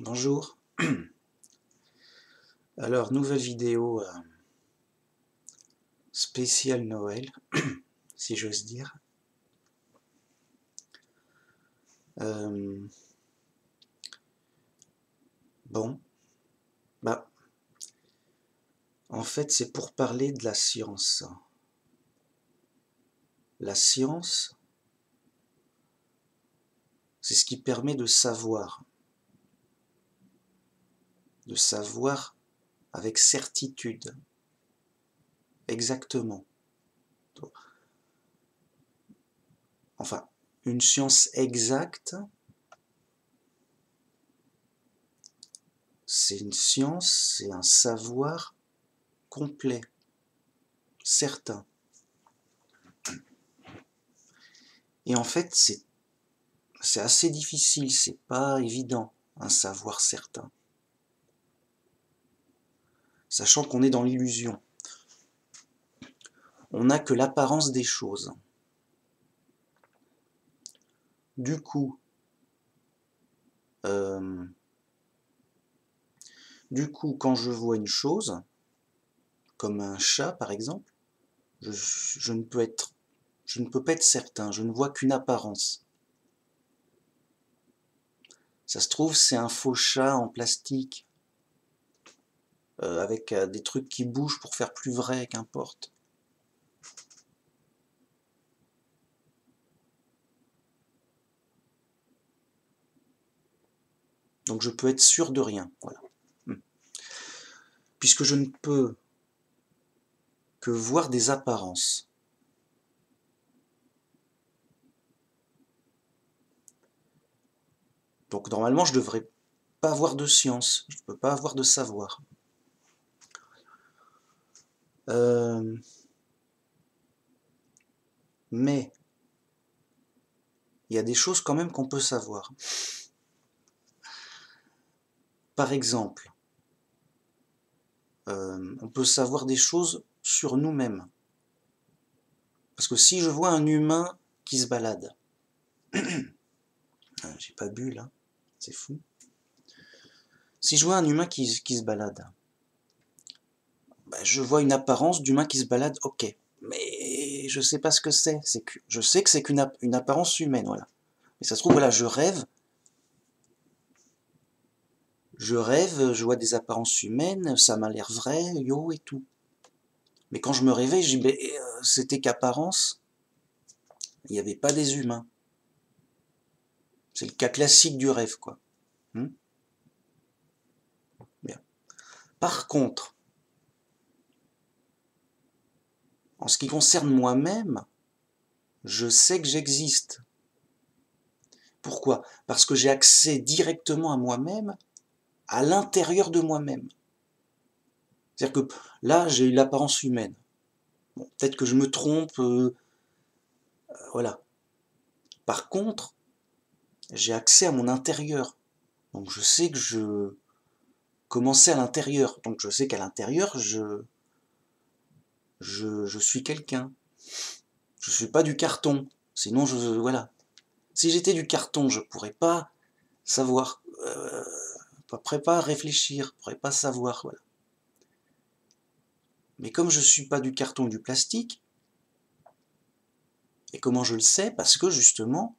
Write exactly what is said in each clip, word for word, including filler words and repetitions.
Bonjour. Alors, nouvelle vidéo euh, spéciale Noël, si j'ose dire. Euh, bon, bah, en fait, c'est pour parler de la science. La science, c'est ce qui permet de savoir. De savoir avec certitude. Exactement. Enfin, une science exacte, c'est une science, c'est un savoir complet, certain. Et en fait, c'est c'est assez difficile, c'est pas évident, un savoir certain. Sachant qu'on est dans l'illusion. On n'a que l'apparence des choses. Du coup, euh, du coup, quand je vois une chose, comme un chat par exemple, je, je ne peux être, je ne peux pas être certain, je ne vois qu'une apparence. Ça se trouve, c'est un faux chat en plastique, euh, avec euh, des trucs qui bougent pour faire plus vrai, qu'importe. Donc je peux être sûr de rien, voilà. Puisque je ne peux que voir des apparences. Donc normalement, je ne devrais pas avoir de science, je ne peux pas avoir de savoir. Euh, mais il y a des choses quand même qu'on peut savoir. Par exemple, euh, on peut savoir des choses sur nous-mêmes. Parce que si je vois un humain qui se balade, j'ai pas bu là, c'est fou. Si je vois un humain qui, qui se balade, ben, je vois une apparence d'humain qui se balade, ok. Mais je sais pas ce que c'est. Que, je sais que c'est qu'une une apparence humaine, voilà. Mais ça se trouve, voilà, je rêve. Je rêve, je vois des apparences humaines, ça m'a l'air vrai, yo et tout. Mais quand je me réveille, je dis, ben, euh, c'était qu'apparence, il n'y avait pas des humains. C'est le cas classique du rêve, quoi. Hmm Bien. Par contre, en ce qui concerne moi-même, je sais que j'existe. Pourquoi? Parce que j'ai accès directement à moi-même, à l'intérieur de moi-même. C'est-à-dire que là, j'ai eu l'apparence humaine. Bon, peut-être que je me trompe, euh, euh, voilà. Par contre, j'ai accès à mon intérieur. Donc je sais que je commençais à l'intérieur. Donc je sais qu'à l'intérieur, je, je, je suis quelqu'un. Je ne suis pas du carton. Sinon, je, voilà. Si j'étais du carton, je ne pourrais pas savoir, euh, je ne pourrais pas réfléchir, je ne pourrais pas savoir, voilà. Mais comme je ne suis pas du carton ou du plastique, et comment je le sais? Parce que justement,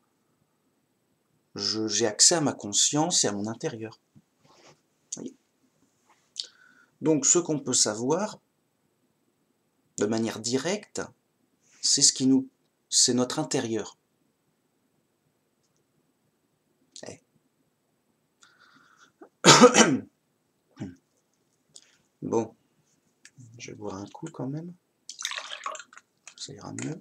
j'ai accès à ma conscience et à mon intérieur. Voyez. Donc ce qu'on peut savoir, de manière directe, c'est ce qui nous, c'est notre intérieur. Eh. Bon, je vais boire un coup quand même. Ça ira mieux.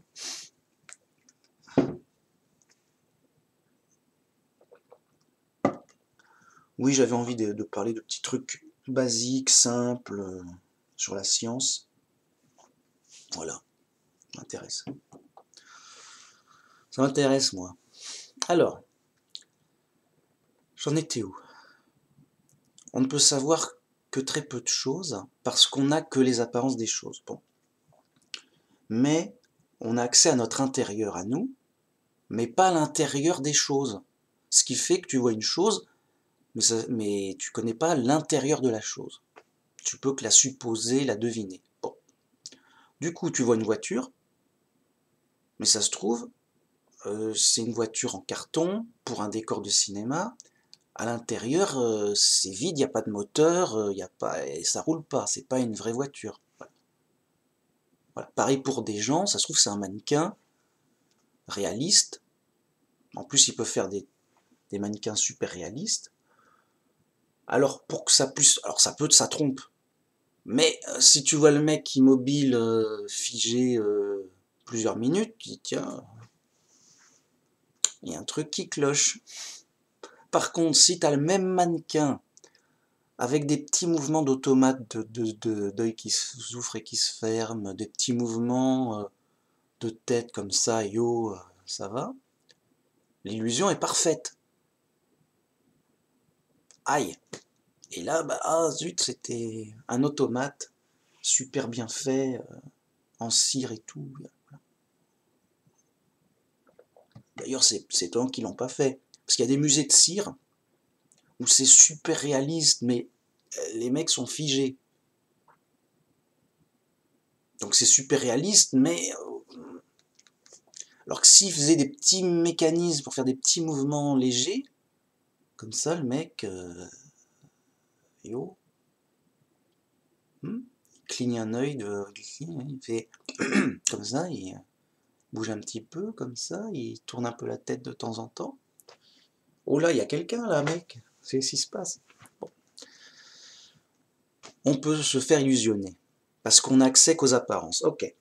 Oui, j'avais envie de, de parler de petits trucs basiques, simples, euh, sur la science. Voilà, ça m'intéresse. Ça m'intéresse, moi. Alors, j'en étais où? On ne peut savoir que très peu de choses, parce qu'on n'a que les apparences des choses. Bon. Mais on a accès à notre intérieur, à nous, mais pas à l'intérieur des choses. Ce qui fait que tu vois une chose, mais, ça, mais tu connais pas l'intérieur de la chose. Tu peux que la supposer, la deviner. Bon. Du coup, tu vois une voiture, mais ça se trouve, euh, c'est une voiture en carton pour un décor de cinéma. À l'intérieur, euh, c'est vide, il n'y a pas de moteur, euh, y a pas, et ça roule pas, c'est pas une vraie voiture. Voilà. Voilà. Pareil pour des gens, ça se trouve c'est un mannequin réaliste. En plus, il peut faire des, des mannequins super réalistes. Alors pour que ça puisse, alors ça peut, ça trompe. Mais euh, si tu vois le mec immobile, euh, figé euh, plusieurs minutes, tu dis tiens, il y a un truc qui cloche. Par contre, si tu as le même mannequin avec des petits mouvements d'automate de, de, de, d'œil qui s'ouvre et qui se ferme, des petits mouvements euh, de tête comme ça, yo, euh, ça va, l'illusion est parfaite. Aïe. Et là, bah, ah zut, c'était un automate, super bien fait, euh, en cire et tout. D'ailleurs, c'est étonnant qu'ils l'ont pas fait. Parce qu'il y a des musées de cire où c'est super réaliste, mais les mecs sont figés. Donc c'est super réaliste, mais... Alors que s'ils faisaient des petits mécanismes pour faire des petits mouvements légers, comme ça, le mec... Euh, yo... Hmm, il cligne un œil, de, il fait comme ça, il bouge un petit peu, comme ça, il tourne un peu la tête de temps en temps. Oh là, il y a quelqu'un là, mec, c'est ce qui se passe. Bon. On peut se faire illusionner, parce qu'on n'a accès qu'aux apparences. Ok.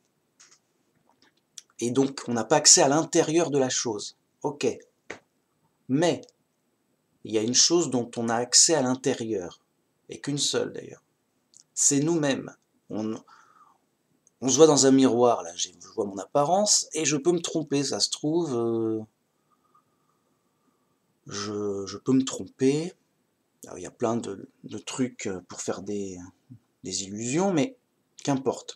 Et donc, on n'a pas accès à l'intérieur de la chose. Ok. Mais, il y a une chose dont on a accès à l'intérieur, et qu'une seule d'ailleurs. C'est nous-mêmes. On, on se voit dans un miroir, là, je vois mon apparence, et je peux me tromper, ça se trouve. Euh, je, je peux me tromper. Alors, il y a plein de, de trucs pour faire des, des illusions, mais qu'importe.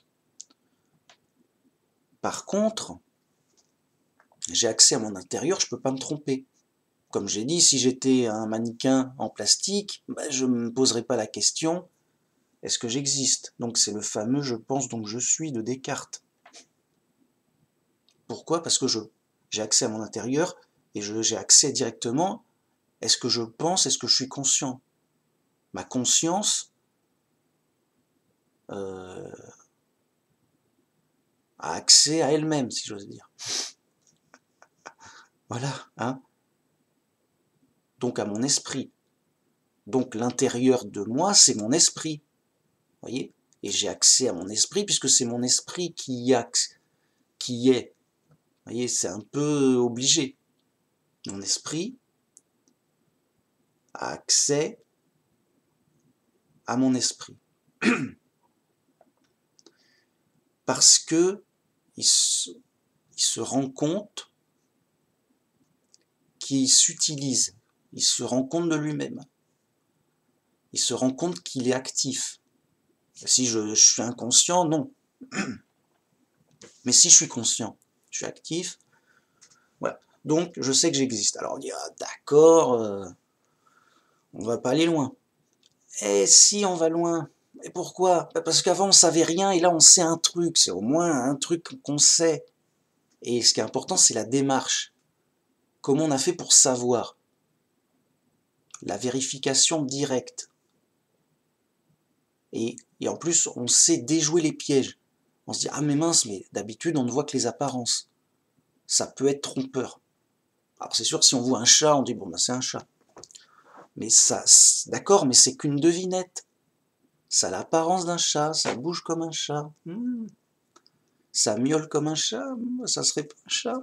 Par contre, j'ai accès à mon intérieur, je ne peux pas me tromper. Comme j'ai dit, si j'étais un mannequin en plastique, bah, je ne me poserais pas la question, est-ce que j'existe? Donc c'est le fameux « je pense donc je suis » de Descartes. Pourquoi? Parce que j'ai accès à mon intérieur et j'ai accès directement, est-ce que je pense, est-ce que je suis conscient? Ma conscience euh, a accès à elle-même, si j'ose dire. Voilà, hein? Donc à mon esprit. Donc l'intérieur de moi, c'est mon esprit. Vous voyez? Et j'ai accès à mon esprit puisque c'est mon esprit qui y, a, qui est. Vous voyez, c'est un peu obligé. Mon esprit a accès à mon esprit. Parce que il se, il se rend compte qu'il s'utilise. Il se rend compte de lui-même. Il se rend compte qu'il est actif. Si je, je suis inconscient, non. Mais si je suis conscient, je suis actif, voilà. Donc, je sais que j'existe. Alors, on dit, ah, d'accord, euh, on va pas aller loin. Et si on va loin? Et pourquoi? Parce qu'avant, on savait rien, et là, on sait un truc. C'est au moins un truc qu'on sait. Et ce qui est important, c'est la démarche. Comment on a fait pour savoir? La vérification directe. Et, et en plus, on sait déjouer les pièges. On se dit, ah mais mince, mais d'habitude, on ne voit que les apparences. Ça peut être trompeur. Alors c'est sûr, si on voit un chat, on dit, bon, ben c'est un chat. Mais ça, d'accord, mais c'est qu'une devinette. Ça a l'apparence d'un chat, ça bouge comme un chat. Hmm. Ça miaule comme un chat, ça serait pas un chat.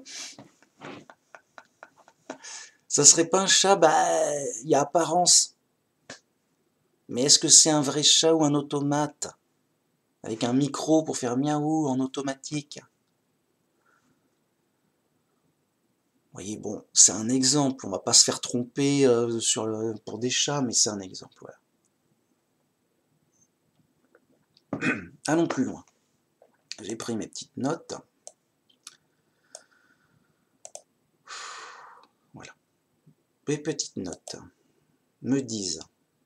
Ça serait pas un chat, bah, il y a apparence. Mais est-ce que c'est un vrai chat ou un automate? Avec un micro pour faire miaou en automatique. Vous voyez, bon, c'est un exemple, on va pas se faire tromper euh, sur le, pour des chats, mais c'est un exemple, voilà. Allons plus loin. J'ai pris mes petites notes. Voilà. Mes petites notes. me disent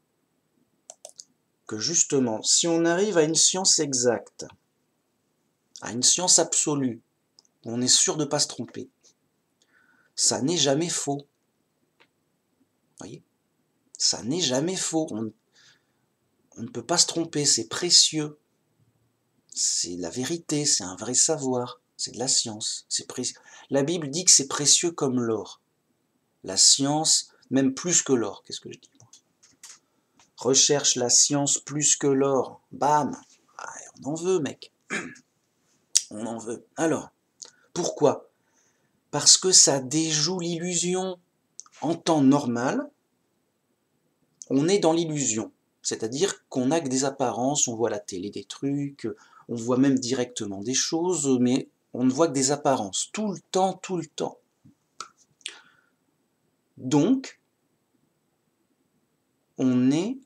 que justement, si on arrive à une science exacte, à une science absolue, où on est sûr de ne pas se tromper, ça n'est jamais faux. Vous voyez? Ça n'est jamais faux. On, on ne peut pas se tromper, c'est précieux. C'est la vérité, c'est un vrai savoir, c'est de la science. C'est précieux. La Bible dit que c'est précieux comme l'or. La science, même plus que l'or, qu'est-ce que je dis? Recherche la science plus que l'or. Bam! Ah, on en veut, mec. On en veut. Alors, pourquoi? Parce que ça déjoue l'illusion. En temps normal, on est dans l'illusion. C'est-à-dire qu'on n'a que des apparences, on voit à la télé des trucs, on voit même directement des choses, mais on ne voit que des apparences. Tout le temps, tout le temps. Donc, on est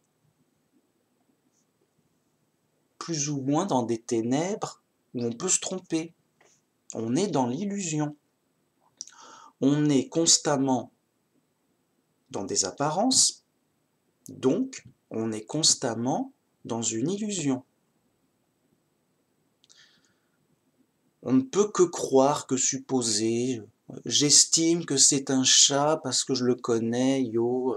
plus ou moins dans des ténèbres où on peut se tromper. On est dans l'illusion. On est constamment dans des apparences, donc on est constamment dans une illusion. On ne peut que croire, que supposer. J'estime que c'est un chat parce que je le connais, yo.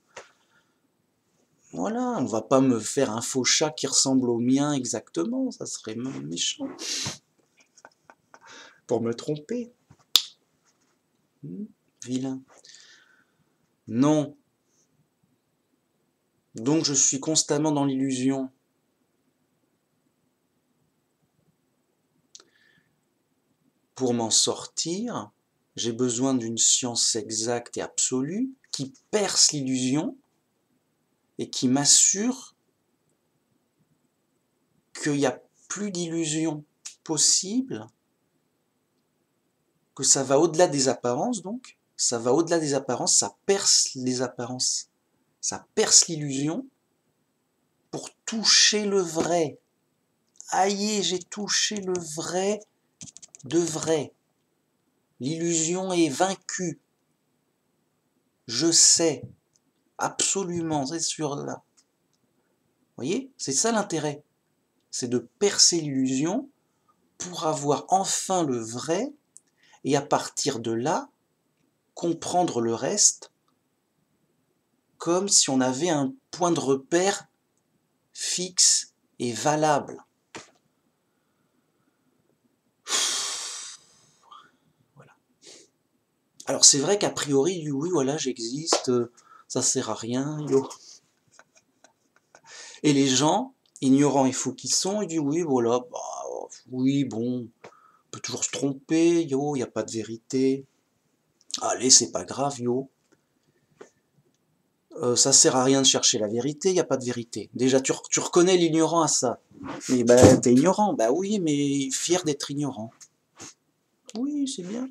Voilà, on va pas me faire un faux chat qui ressemble au mien exactement, ça serait méchant. Pour me tromper. Hmm, vilain. Non. Donc je suis constamment dans l'illusion. Pour m'en sortir, j'ai besoin d'une science exacte et absolue qui perce l'illusion et qui m'assure qu'il n'y a plus d'illusion possible, que ça va au-delà des apparences donc, ça va au-delà des apparences, ça perce les apparences, ça perce l'illusion pour toucher le vrai. Aïe, j'ai touché le vrai de vrai. L'illusion est vaincue. Je sais, absolument, c'est sûr là. Vous voyez, c'est ça l'intérêt. C'est de percer l'illusion pour avoir enfin le vrai et à partir de là, comprendre le reste comme si on avait un point de repère fixe et valable. Voilà. Alors c'est vrai qu'a priori, oui, voilà, j'existe, ça sert à rien, yo. Et les gens, ignorants et fous qu'ils sont, ils disent oui, voilà, bah, oui, bon, on peut toujours se tromper, yo, il n'y a pas de vérité. Allez, c'est pas grave, yo. Euh, ça sert à rien de chercher la vérité, il n'y a pas de vérité. Déjà, tu, tu reconnais l'ignorant à ça. Mais bah, t'es ignorant, bah oui, mais fier d'être ignorant. Oui, c'est bien.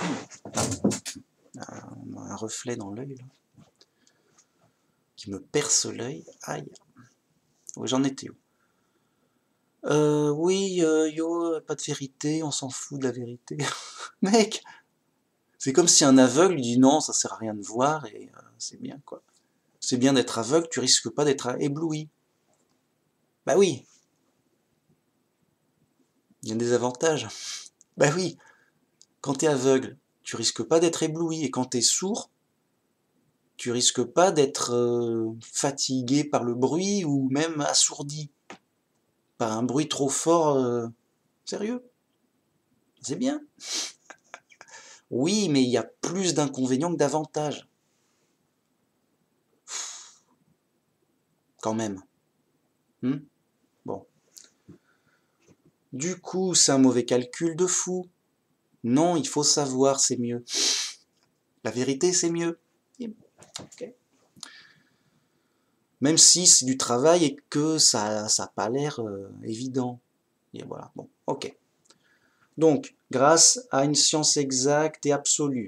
Ah, on a un reflet dans l'œil, là, qui me perce l'œil. Aïe. Oui, j'en étais où? Euh, oui, euh, yo, pas de vérité, on s'en fout de la vérité. Mec, c'est comme si un aveugle lui dit non, ça sert à rien de voir, et euh, c'est bien, quoi. C'est bien d'être aveugle, tu risques pas d'être ébloui. Bah oui. Il y a des avantages. Bah oui. Quand t'es aveugle, tu risques pas d'être ébloui, et quand t'es sourd, tu risques pas d'être euh, fatigué par le bruit, ou même assourdi par un bruit trop fort. Euh... Sérieux? C'est bien. Oui, mais il y a plus d'inconvénients que d'avantages. Quand même. Hmm, bon. Du coup, c'est un mauvais calcul de fou. Non, il faut savoir, c'est mieux. La vérité, c'est mieux. Okay. Même si c'est du travail et que ça n'a pas l'air euh, évident. Et voilà, bon, ok. Donc, grâce à une science exacte et absolue,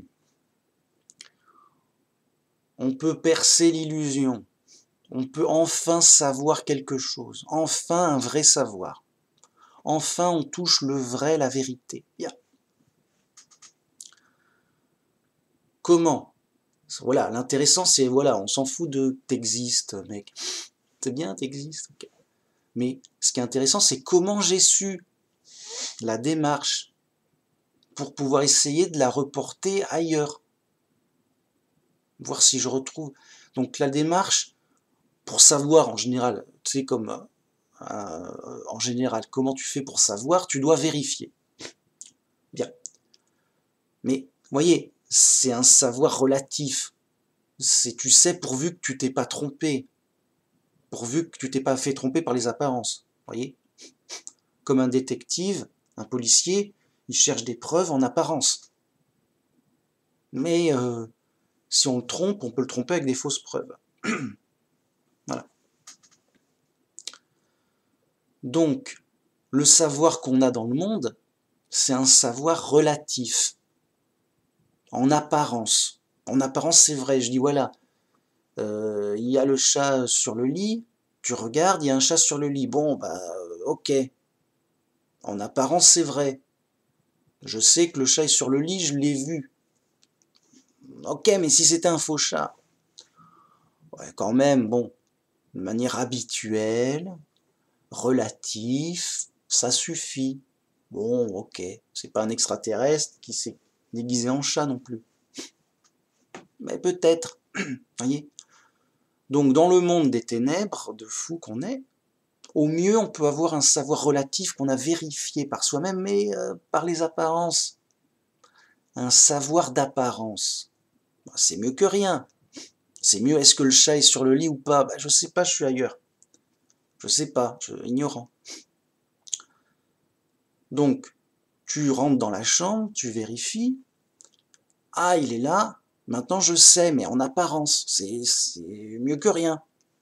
on peut percer l'illusion. On peut enfin savoir quelque chose. Enfin un vrai savoir. Enfin on touche le vrai, la vérité. Yeah. Comment Voilà, l'intéressant, c'est, voilà, on s'en fout de t'existes, mec. C'est bien, t'existes. Okay. Mais ce qui est intéressant, c'est comment j'ai su la démarche pour pouvoir essayer de la reporter ailleurs. Voir si je retrouve. Donc la démarche, pour savoir en général, tu sais, comme euh, en général, comment tu fais pour savoir, tu dois vérifier. Bien. Mais, vous voyez, c'est un savoir relatif. C'est, tu sais, pourvu que tu t'es pas trompé. Pourvu que tu t'es pas fait tromper par les apparences. Vous voyez? Comme un détective, un policier, il cherche des preuves en apparence. Mais euh, si on le trompe, on peut le tromper avec des fausses preuves. Voilà. Donc, le savoir qu'on a dans le monde, c'est un savoir relatif, en apparence. En apparence, c'est vrai, je dis voilà, euh, il y a le chat sur le lit, tu regardes, il y a un chat sur le lit. Bon, bah, ok. En apparence, c'est vrai. Je sais que le chat est sur le lit, je l'ai vu. Ok, mais si c'était un faux chat, ouais, quand même, bon, de manière habituelle, relatif, ça suffit. Bon, ok, c'est pas un extraterrestre qui s'est déguisé en chat non plus. Mais peut-être, voyez. Donc dans le monde des ténèbres, de fou qu'on est, au mieux on peut avoir un savoir relatif qu'on a vérifié par soi-même, mais euh, par les apparences. Un savoir d'apparence. C'est mieux que rien. C'est mieux, est-ce que le chat est sur le lit ou pas? Bah, je sais pas, je suis ailleurs. Je sais pas, je suis ignorant. Donc, tu rentres dans la chambre, tu vérifies. Ah, il est là. Maintenant, je sais, mais en apparence, c'est mieux que rien.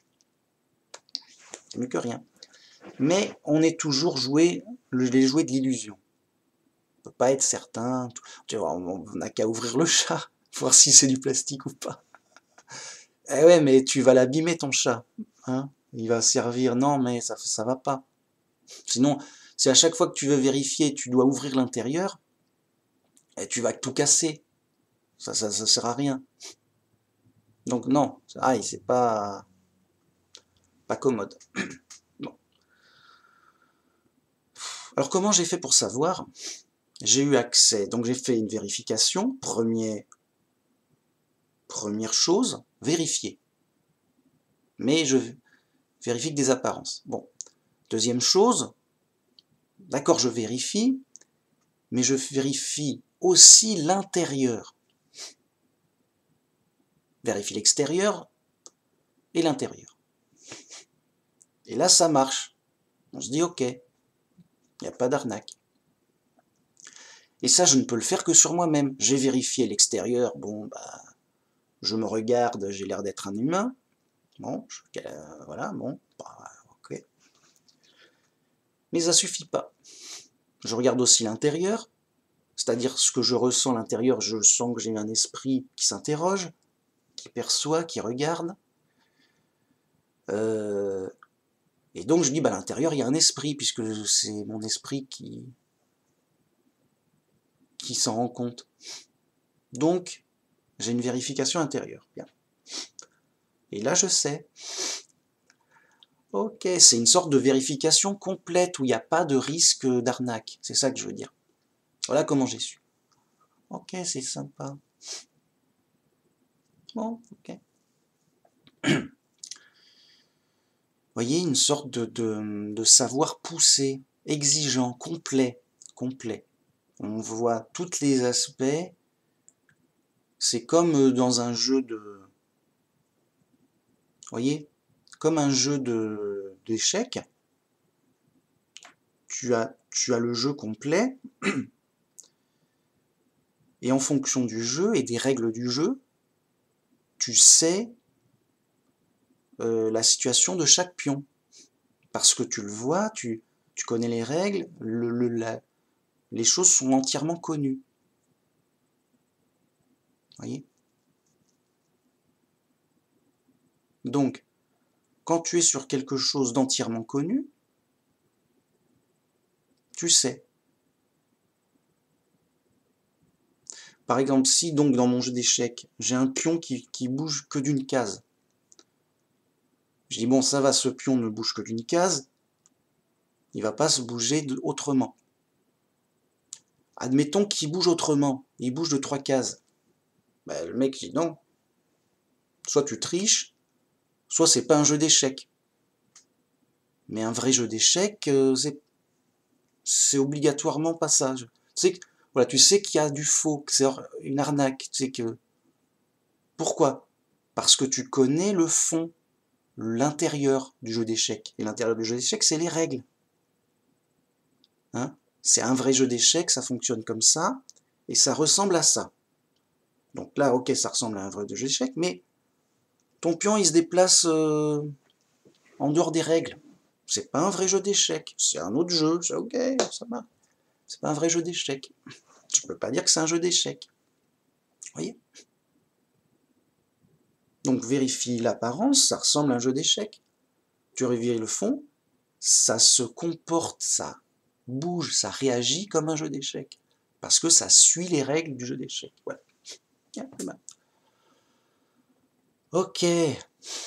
C'est mieux que rien. Mais on est toujours joué, les jouets de l'illusion. On peut pas être certain. Tu vois, on n'a qu'à ouvrir le chat, voir si c'est du plastique ou pas. Eh ouais, mais tu vas l'abîmer ton chat. Hein, il va servir. Non, mais ça, ça va pas. Sinon, si à chaque fois que tu veux vérifier, tu dois ouvrir l'intérieur, eh, tu vas tout casser. Ça, ça, ça sert à rien. Donc non, ah, c'est pas, pas commode. Bon. Alors comment j'ai fait pour savoir? J'ai eu accès, donc j'ai fait une vérification. Premier, première chose, vérifier. Mais je vérifie que des apparences. Bon. Deuxième chose, d'accord, je vérifie, mais je vérifie aussi l'intérieur. Vérifie l'extérieur et l'intérieur. Et là, ça marche. On se dit, ok, il n'y a pas d'arnaque. Et ça, je ne peux le faire que sur moi-même. J'ai vérifié l'extérieur, bon, bah, je me regarde, j'ai l'air d'être un humain. Bon, je, euh, voilà, bon, bah, ok. Mais ça suffit pas. Je regarde aussi l'intérieur, c'est-à-dire ce que je ressens à l'intérieur, je sens que j'ai un esprit qui s'interroge, qui perçoit, qui regarde. Euh, et donc je dis, bah, à l'intérieur, il y a un esprit, puisque c'est mon esprit qui, qui s'en rend compte. Donc, j'ai une vérification intérieure. Bien. Et là, je sais. Ok, c'est une sorte de vérification complète où il n'y a pas de risque d'arnaque. C'est ça que je veux dire. Voilà comment j'ai su. Ok, c'est sympa. Bon, ok. Vous voyez, une sorte de, de, de savoir poussé, exigeant, complet, complet. On voit tous les aspects. C'est comme dans un jeu de... Vous voyez, comme un jeu de d'échecs. Tu as, tu as le jeu complet. Et en fonction du jeu et des règles du jeu, tu sais euh, la situation de chaque pion. Parce que tu le vois, tu, tu connais les règles, le, le, la, les choses sont entièrement connues. Voyez? Donc, quand tu es sur quelque chose d'entièrement connu, tu sais. Par exemple, si donc dans mon jeu d'échecs, j'ai un pion qui, qui bouge que d'une case, je dis bon ça va, ce pion ne bouge que d'une case, il va pas se bouger de, autrement. Admettons qu'il bouge autrement, il bouge de trois cases. Ben, le mec dit non, soit tu triches, soit c'est pas un jeu d'échecs. Mais un vrai jeu d'échecs, euh, c'est obligatoirement pas ça. Tu sais, voilà, tu sais qu'il y a du faux, que c'est une arnaque. Tu sais que... Pourquoi? Parce que tu connais le fond, l'intérieur du jeu d'échecs. Et l'intérieur du jeu d'échecs, c'est les règles. Hein, c'est un vrai jeu d'échecs, ça fonctionne comme ça, et ça ressemble à ça. Donc là, ok, ça ressemble à un vrai jeu d'échecs, mais ton pion, il se déplace euh, en dehors des règles. C'est pas un vrai jeu d'échecs, c'est un autre jeu, c'est ok, ça marche. C'est pas un vrai jeu d'échecs. Tu peux pas dire que c'est un jeu d'échecs. Vous voyez? Donc vérifie l'apparence, ça ressemble à un jeu d'échecs. Tu vérifies le fond, ça se comporte, ça bouge, ça réagit comme un jeu d'échecs. Parce que ça suit les règles du jeu d'échecs. Voilà. Ok. Et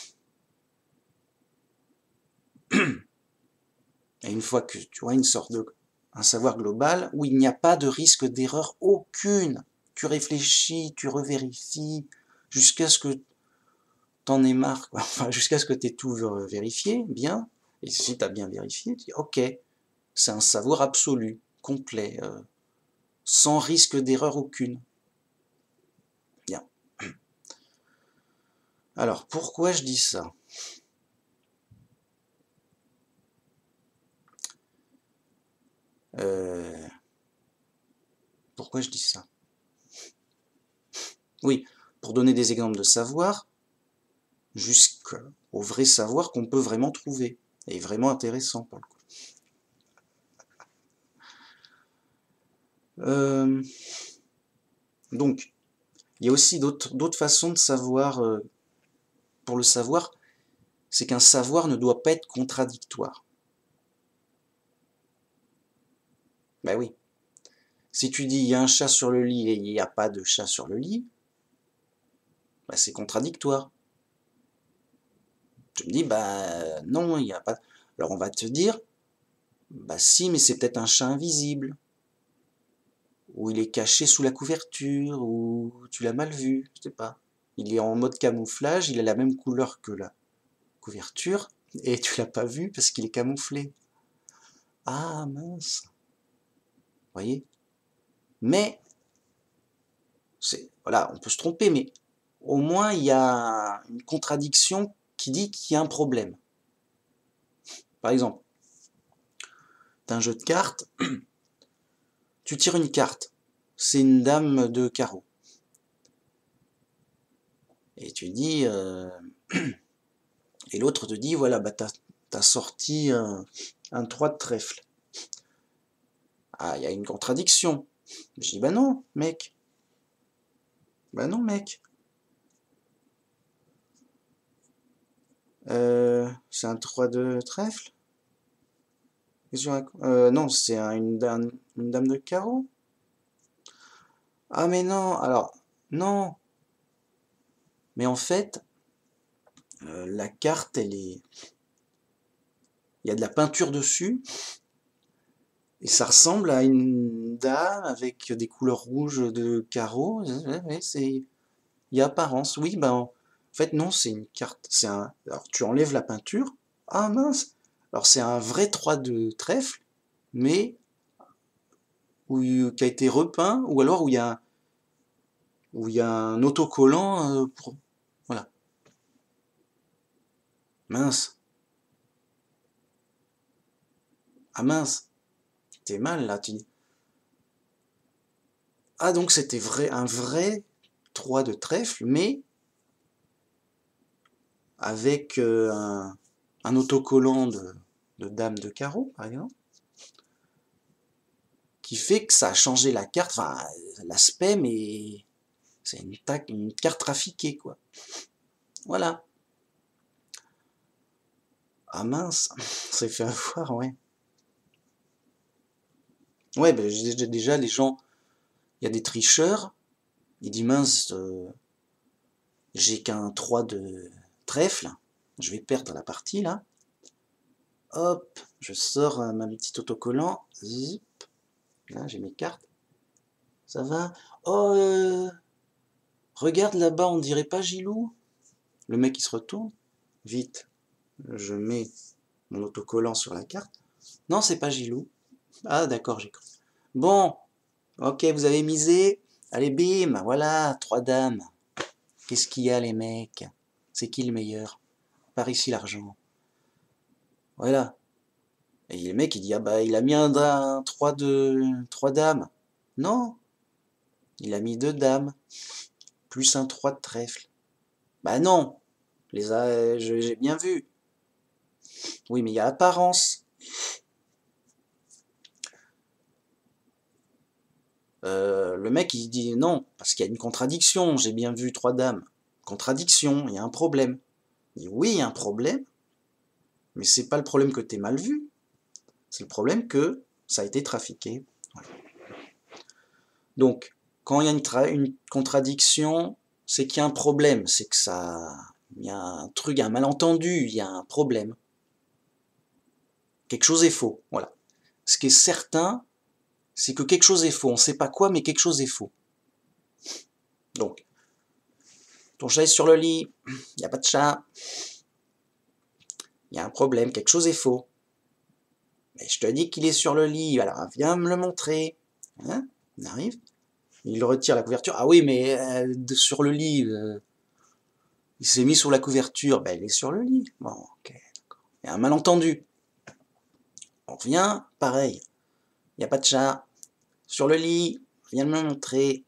une fois que tu as une sorte de un savoir global où il n'y a pas de risque d'erreur aucune, tu réfléchis, tu revérifies, jusqu'à ce que t'en aies marre, quoi. Enfin, jusqu'à ce que tu aies tout vérifié, bien, et si tu as bien vérifié, tu dis ok, c'est un savoir absolu, complet, euh, sans risque d'erreur aucune. Bien. Alors, pourquoi je dis ça? euh, Pourquoi je dis ça? Oui, pour donner des exemples de savoir, jusqu'au vrai savoir qu'on peut vraiment trouver, et vraiment intéressant pour le coup. Euh, donc, il y a aussi d'autres façons de savoir, euh, pour le savoir, c'est qu'un savoir ne doit pas être contradictoire. Ben oui. Si tu dis il y a un chat sur le lit et il n'y a pas de chat sur le lit, ben c'est contradictoire. Tu me dis, bah non, il n'y a pas. Alors on va te dire, bah si, mais c'est peut-être un chat invisible. Ou il est caché sous la couverture, ou tu l'as mal vu, je sais pas. Il est en mode camouflage, il a la même couleur que la couverture, et tu l'as pas vu parce qu'il est camouflé. Ah mince. Vous voyez? Mais, c'est, voilà, on peut se tromper, mais au moins il y a une contradiction qui dit qu'il y a un problème. Par exemple, tu as un jeu de cartes, tu tires une carte, c'est une dame de carreau. Et tu dis, euh, et l'autre te dit, voilà, bah t'as as sorti un, un trois de trèfle. Ah, il y a une contradiction. Je dis, bah non, mec. Bah non, mec. Euh, c'est un trois de trèfle? euh, Non, c'est un, une, dame, une dame de carreau. Ah mais non, alors, non. Mais en fait, euh, la carte, elle est... Il y a de la peinture dessus, et ça ressemble à une dame avec des couleurs rouges de carreaux. C'est... Il y a apparence, oui, ben en fait non, c'est une carte. C'est un... Alors tu enlèves la peinture. Ah mince! Alors c'est un vrai trois de trèfle, mais où, qui a été repeint, ou alors où il y a, où il y a un autocollant euh, pour... Voilà. Mince. Ah mince. T'es mal là, tu dis. Ah donc c'était vrai, un vrai trois de trèfle, mais avec euh, un, un autocollant de, de dame de carreau, par exemple, qui fait que ça a changé la carte, enfin l'aspect, mais c'est une, une carte trafiquée, quoi. Voilà. Ah mince, c'est fait avoir, ouais. Ouais, ben, déjà les gens, il y a des tricheurs, Il dit mince, euh, j'ai qu'un trois de trèfle, je vais perdre la partie là. Hop, je sors euh, ma petite autocollant. Zip. Là, j'ai mes cartes. Ça va? Oh, euh, regarde là-bas, on dirait pas Gilou? Le mec il se retourne. Vite, je mets mon autocollant sur la carte. Non, c'est pas Gilou. Ah d'accord, j'ai cru. Bon, ok, vous avez misé. Allez, bim, voilà, trois dames. Qu'est-ce qu'il y a les mecs? C'est qui le meilleur? Par ici l'argent. Voilà. Et le mec il dit, ah bah il a mis un, un trois de trois dames. Non, il a mis deux dames, plus un trois de trèfle. Bah non, les a, j'ai bien vu. Oui, mais il y a apparence. Euh, le mec il dit non, parce qu'il y a une contradiction, j'ai bien vu trois dames. Contradiction, il y a un problème. Il dit oui, il y a un problème, mais c'est pas le problème que t'es mal vu, c'est le problème que ça a été trafiqué. Voilà. Donc, quand il y a une, une contradiction, c'est qu'il y a un problème, c'est que ça, il y a un truc, un malentendu, il y a un problème. Quelque chose est faux, voilà. Ce qui est certain, c'est que quelque chose est faux. On ne sait pas quoi, mais quelque chose est faux. Donc, ton chat est sur le lit, il n'y a pas de chat. Il y a un problème, quelque chose est faux. Mais je te dis qu'il est sur le lit, alors viens me le montrer. Hein, on arrive. Il retire la couverture. Ah oui, mais euh, sur le lit, euh, il s'est mis sous la couverture. Ben, il est sur le lit. Bon, ok, d'accord. Il y a un malentendu. On revient, pareil. Il n'y a pas de chat. Sur le lit, viens me le montrer.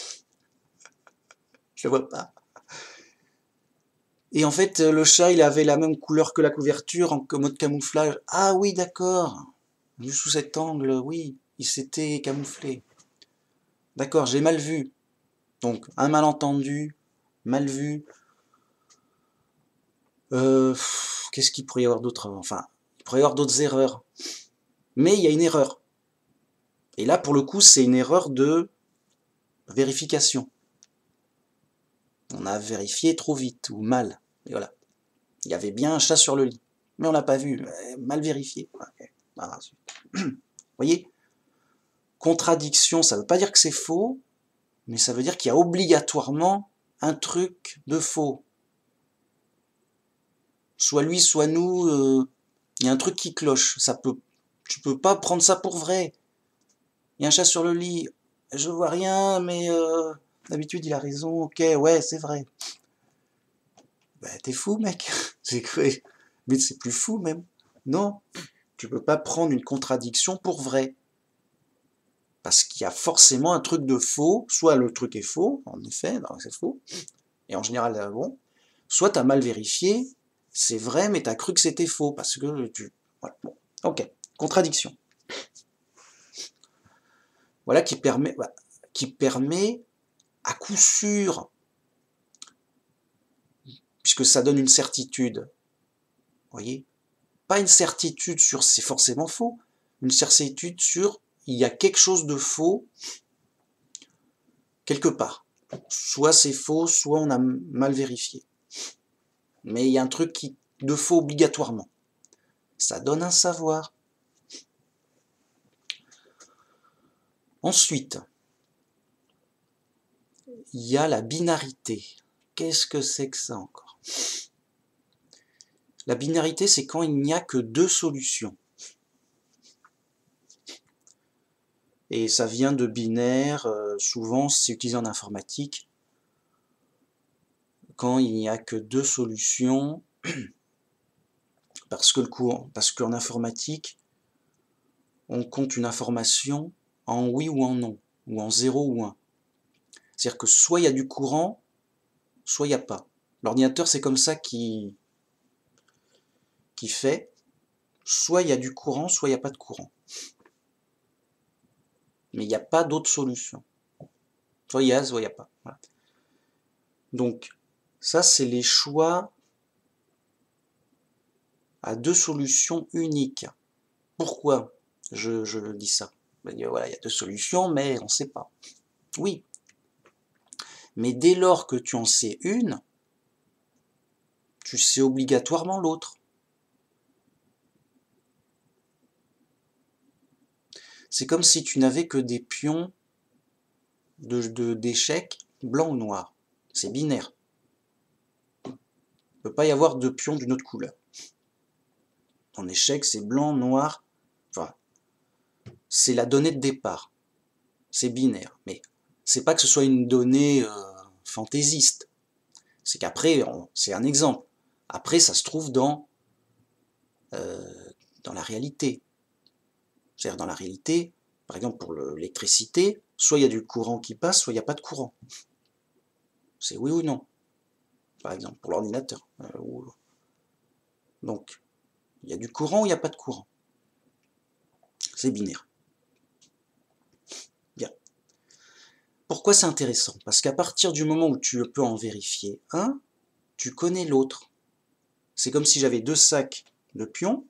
Je le vois pas. Et en fait, le chat, il avait la même couleur que la couverture en mode camouflage. Ah oui, d'accord. Vu sous cet angle, oui, il s'était camouflé. D'accord, j'ai mal vu. Donc, un malentendu, mal vu. Euh, Qu'est-ce qu'il pourrait y avoir d'autre? Enfin, il pourrait y avoir d'autres erreurs. Mais il y a une erreur. Et là, pour le coup, c'est une erreur de vérification. On a vérifié trop vite ou mal. Et voilà. Il y avait bien un chat sur le lit. Mais on l'a pas vu. Mal vérifié. Okay. Ah, vous voyez? Contradiction, ça ne veut pas dire que c'est faux, mais ça veut dire qu'il y a obligatoirement un truc de faux. Soit lui, soit nous, euh, il y a un truc qui cloche. Ça peut, tu peux pas prendre ça pour vrai. Il y a un chat sur le lit, je vois rien, mais euh, d'habitude il a raison, ok, ouais, c'est vrai. Ben, t'es fou, mec. C'est quoi? Mais c'est plus fou, même. Non, tu peux pas prendre une contradiction pour vrai. Parce qu'il y a forcément un truc de faux, soit le truc est faux, en effet, c'est faux, et en général, bon, soit tu as mal vérifié, c'est vrai, mais tu as cru que c'était faux, parce que tu... Voilà, bon, ok, contradiction. Voilà qui permet, voilà, qui permet à coup sûr, puisque ça donne une certitude, vous voyez, pas une certitude sur c'est forcément faux, une certitude sur il y a quelque chose de faux quelque part. Soit c'est faux, soit on a mal vérifié. Mais il y a un truc qui, de faux obligatoirement. Ça donne un savoir. Ensuite, il y a la binarité. Qu'est-ce que c'est que ça encore? La binarité, c'est quand il n'y a que deux solutions. Et ça vient de binaire, euh, souvent c'est utilisé en informatique. Quand il n'y a que deux solutions, parce que le cours, parce qu'en informatique, on compte une information en oui ou en non, ou en zéro ou un. C'est-à-dire que soit il y a du courant, soit il n'y a pas. L'ordinateur, c'est comme ça qu'il qui fait, soit il y a du courant, soit il n'y a pas de courant. Mais il n'y a pas d'autre solution. Soit il y a, soit il n'y a pas. Voilà. Donc, ça, c'est les choix à deux solutions uniques. Pourquoi je, je dis ça? Ben, voilà, il y a deux solutions, mais on ne sait pas. Oui, Mais dès lors que tu en sais une, tu sais obligatoirement l'autre. C'est comme si tu n'avais que des pions de, de, d'échecs blanc ou noir. C'est binaire. Il ne peut pas y avoir de pions d'une autre couleur. En échec, c'est blanc, noir. Enfin, c'est la donnée de départ. C'est binaire. Mais c'est pas que ce soit une donnée euh, fantaisiste. C'est qu'après, c'est un exemple. Après, ça se trouve dans, euh, dans la réalité. C'est-à-dire dans la réalité, par exemple pour l'électricité, soit il y a du courant qui passe, soit il n'y a pas de courant. C'est oui ou non. Par exemple, pour l'ordinateur. Euh, donc, il y a du courant ou il n'y a pas de courant. C'est binaire. Bien. Pourquoi c'est intéressant? Parce qu'à partir du moment où tu peux en vérifier un, tu connais l'autre. C'est comme si j'avais deux sacs de pions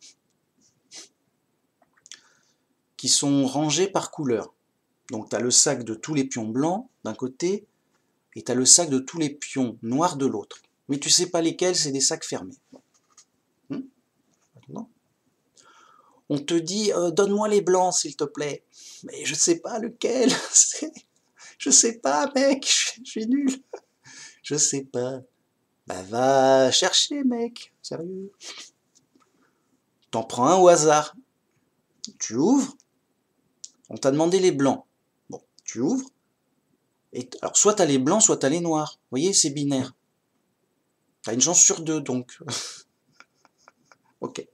qui sont rangés par couleur. Donc tu as le sac de tous les pions blancs d'un côté, et tu as le sac de tous les pions noirs de l'autre. Mais tu ne sais pas lesquels, c'est des sacs fermés. Hum non. On te dit, euh, donne-moi les blancs, s'il te plaît. Mais je ne sais pas lequel. Je sais pas, mec, je suis nul. Je sais pas. Bah va chercher, mec, sérieux. T'en prends un au hasard. Tu ouvres. On t'a demandé les blancs. Bon, tu ouvres. Et alors, soit t'as les blancs, soit t'as les noirs. Vous voyez, c'est binaire. T'as une chance sur deux, donc. Ok.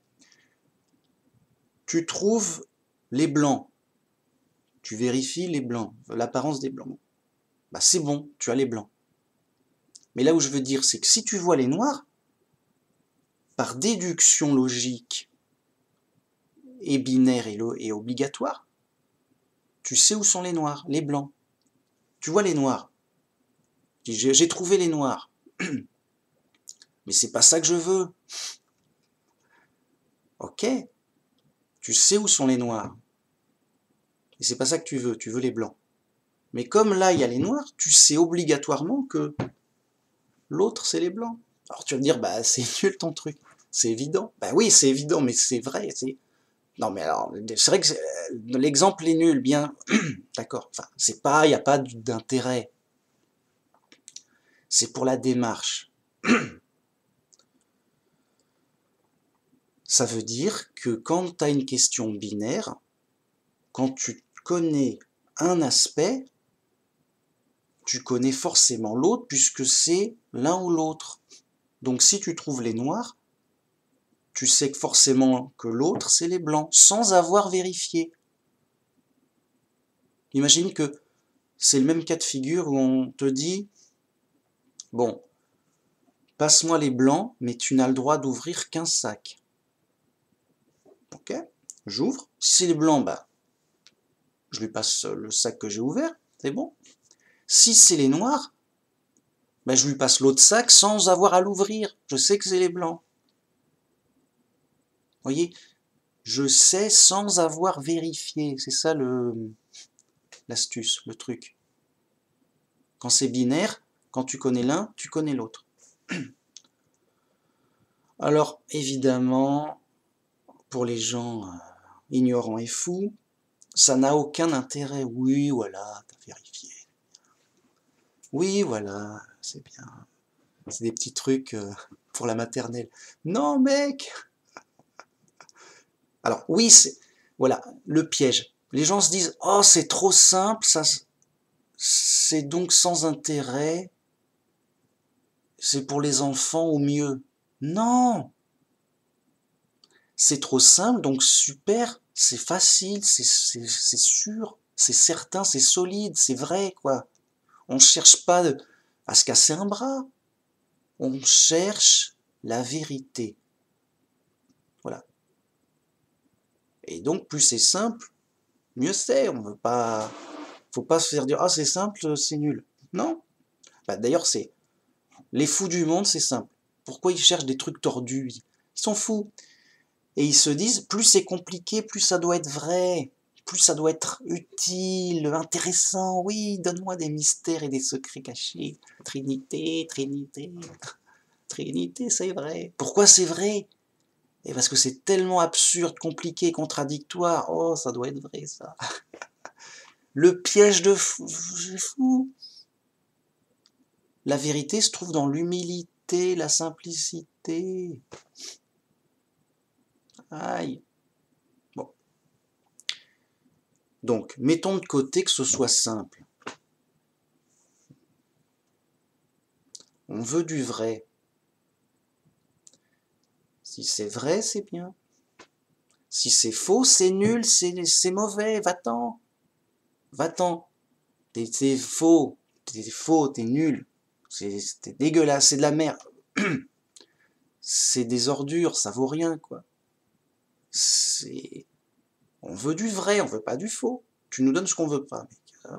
Tu trouves les blancs. Tu vérifies les blancs, l'apparence des blancs. Bah c'est bon, tu as les blancs. Mais là où je veux dire, c'est que si tu vois les noirs, par déduction logique et binaire et, et obligatoire, tu sais où sont les noirs, les blancs. Tu vois les noirs. J'ai trouvé les noirs. Mais c'est pas ça que je veux. Ok. Tu sais où sont les noirs. Et c'est pas ça que tu veux, tu veux les blancs. Mais comme là, il y a les noirs, tu sais obligatoirement que l'autre, c'est les blancs. Alors tu vas me dire, bah c'est nul ton truc. C'est évident. Bah oui, c'est évident, mais c'est vrai. Non, mais alors, c'est vrai que l'exemple est nul, bien. D'accord. Enfin, c'est pas, il n'y a pas d'intérêt. C'est pour la démarche. Ça veut dire que quand tu as une question binaire, quand tu connais un aspect, tu connais forcément l'autre puisque c'est l'un ou l'autre. Donc si tu trouves les noirs, tu sais que forcément que l'autre, c'est les blancs, sans avoir vérifié. Imagine que c'est le même cas de figure où on te dit, bon, passe-moi les blancs, mais tu n'as le droit d'ouvrir qu'un sac. Ok, j'ouvre. Si c'est les blancs, bah, je lui passe le sac que j'ai ouvert, c'est bon. Si c'est les noirs, bah, je lui passe l'autre sac sans avoir à l'ouvrir. Je sais que c'est les blancs. Vous voyez, je sais sans avoir vérifié. C'est ça le l'astuce, le truc. Quand c'est binaire, quand tu connais l'un, tu connais l'autre. Alors, évidemment, pour les gens euh, ignorants et fous, ça n'a aucun intérêt. Oui, voilà, t'as vérifié. Oui, voilà, c'est bien. C'est des petits trucs euh, pour la maternelle. Non, mec. Alors, oui, c'est... Voilà, le piège. Les gens se disent, oh, c'est trop simple, ça, c'est donc sans intérêt. C'est pour les enfants au mieux. Non. C'est trop simple, donc super, c'est facile, c'est sûr, c'est certain, c'est solide, c'est vrai, quoi. On ne cherche pas à se casser un bras. On cherche la vérité. Voilà. Et donc, plus c'est simple, mieux c'est. On veut pas... Faut pas se faire dire, ah, c'est simple, c'est nul. Non. Bah, d'ailleurs, c'est... Les fous du monde, c'est simple. Pourquoi ils cherchent des trucs tordus? Ils sont fous. Et ils se disent, plus c'est compliqué, plus ça doit être vrai. plus ça doit être utile, intéressant. Oui, donne-moi des mystères et des secrets cachés. Trinité, Trinité, Trinité, c'est vrai. Pourquoi c'est vrai? Et parce que c'est tellement absurde, compliqué, contradictoire. Oh, ça doit être vrai, ça. Le piège de fou, c'est fou. La vérité se trouve dans l'humilité, la simplicité. Aïe. Bon. Donc, mettons de côté que ce soit simple. On veut du vrai. Si c'est vrai, c'est bien. Si c'est faux, c'est nul, c'est mauvais, va-t'en. Va-t'en. T'es faux, t'es faux, t'es nul. C'est dégueulasse, c'est de la merde. C'est des ordures, ça vaut rien, quoi. C'est... On veut du vrai, on veut pas du faux. Tu nous donnes ce qu'on veut pas, mec.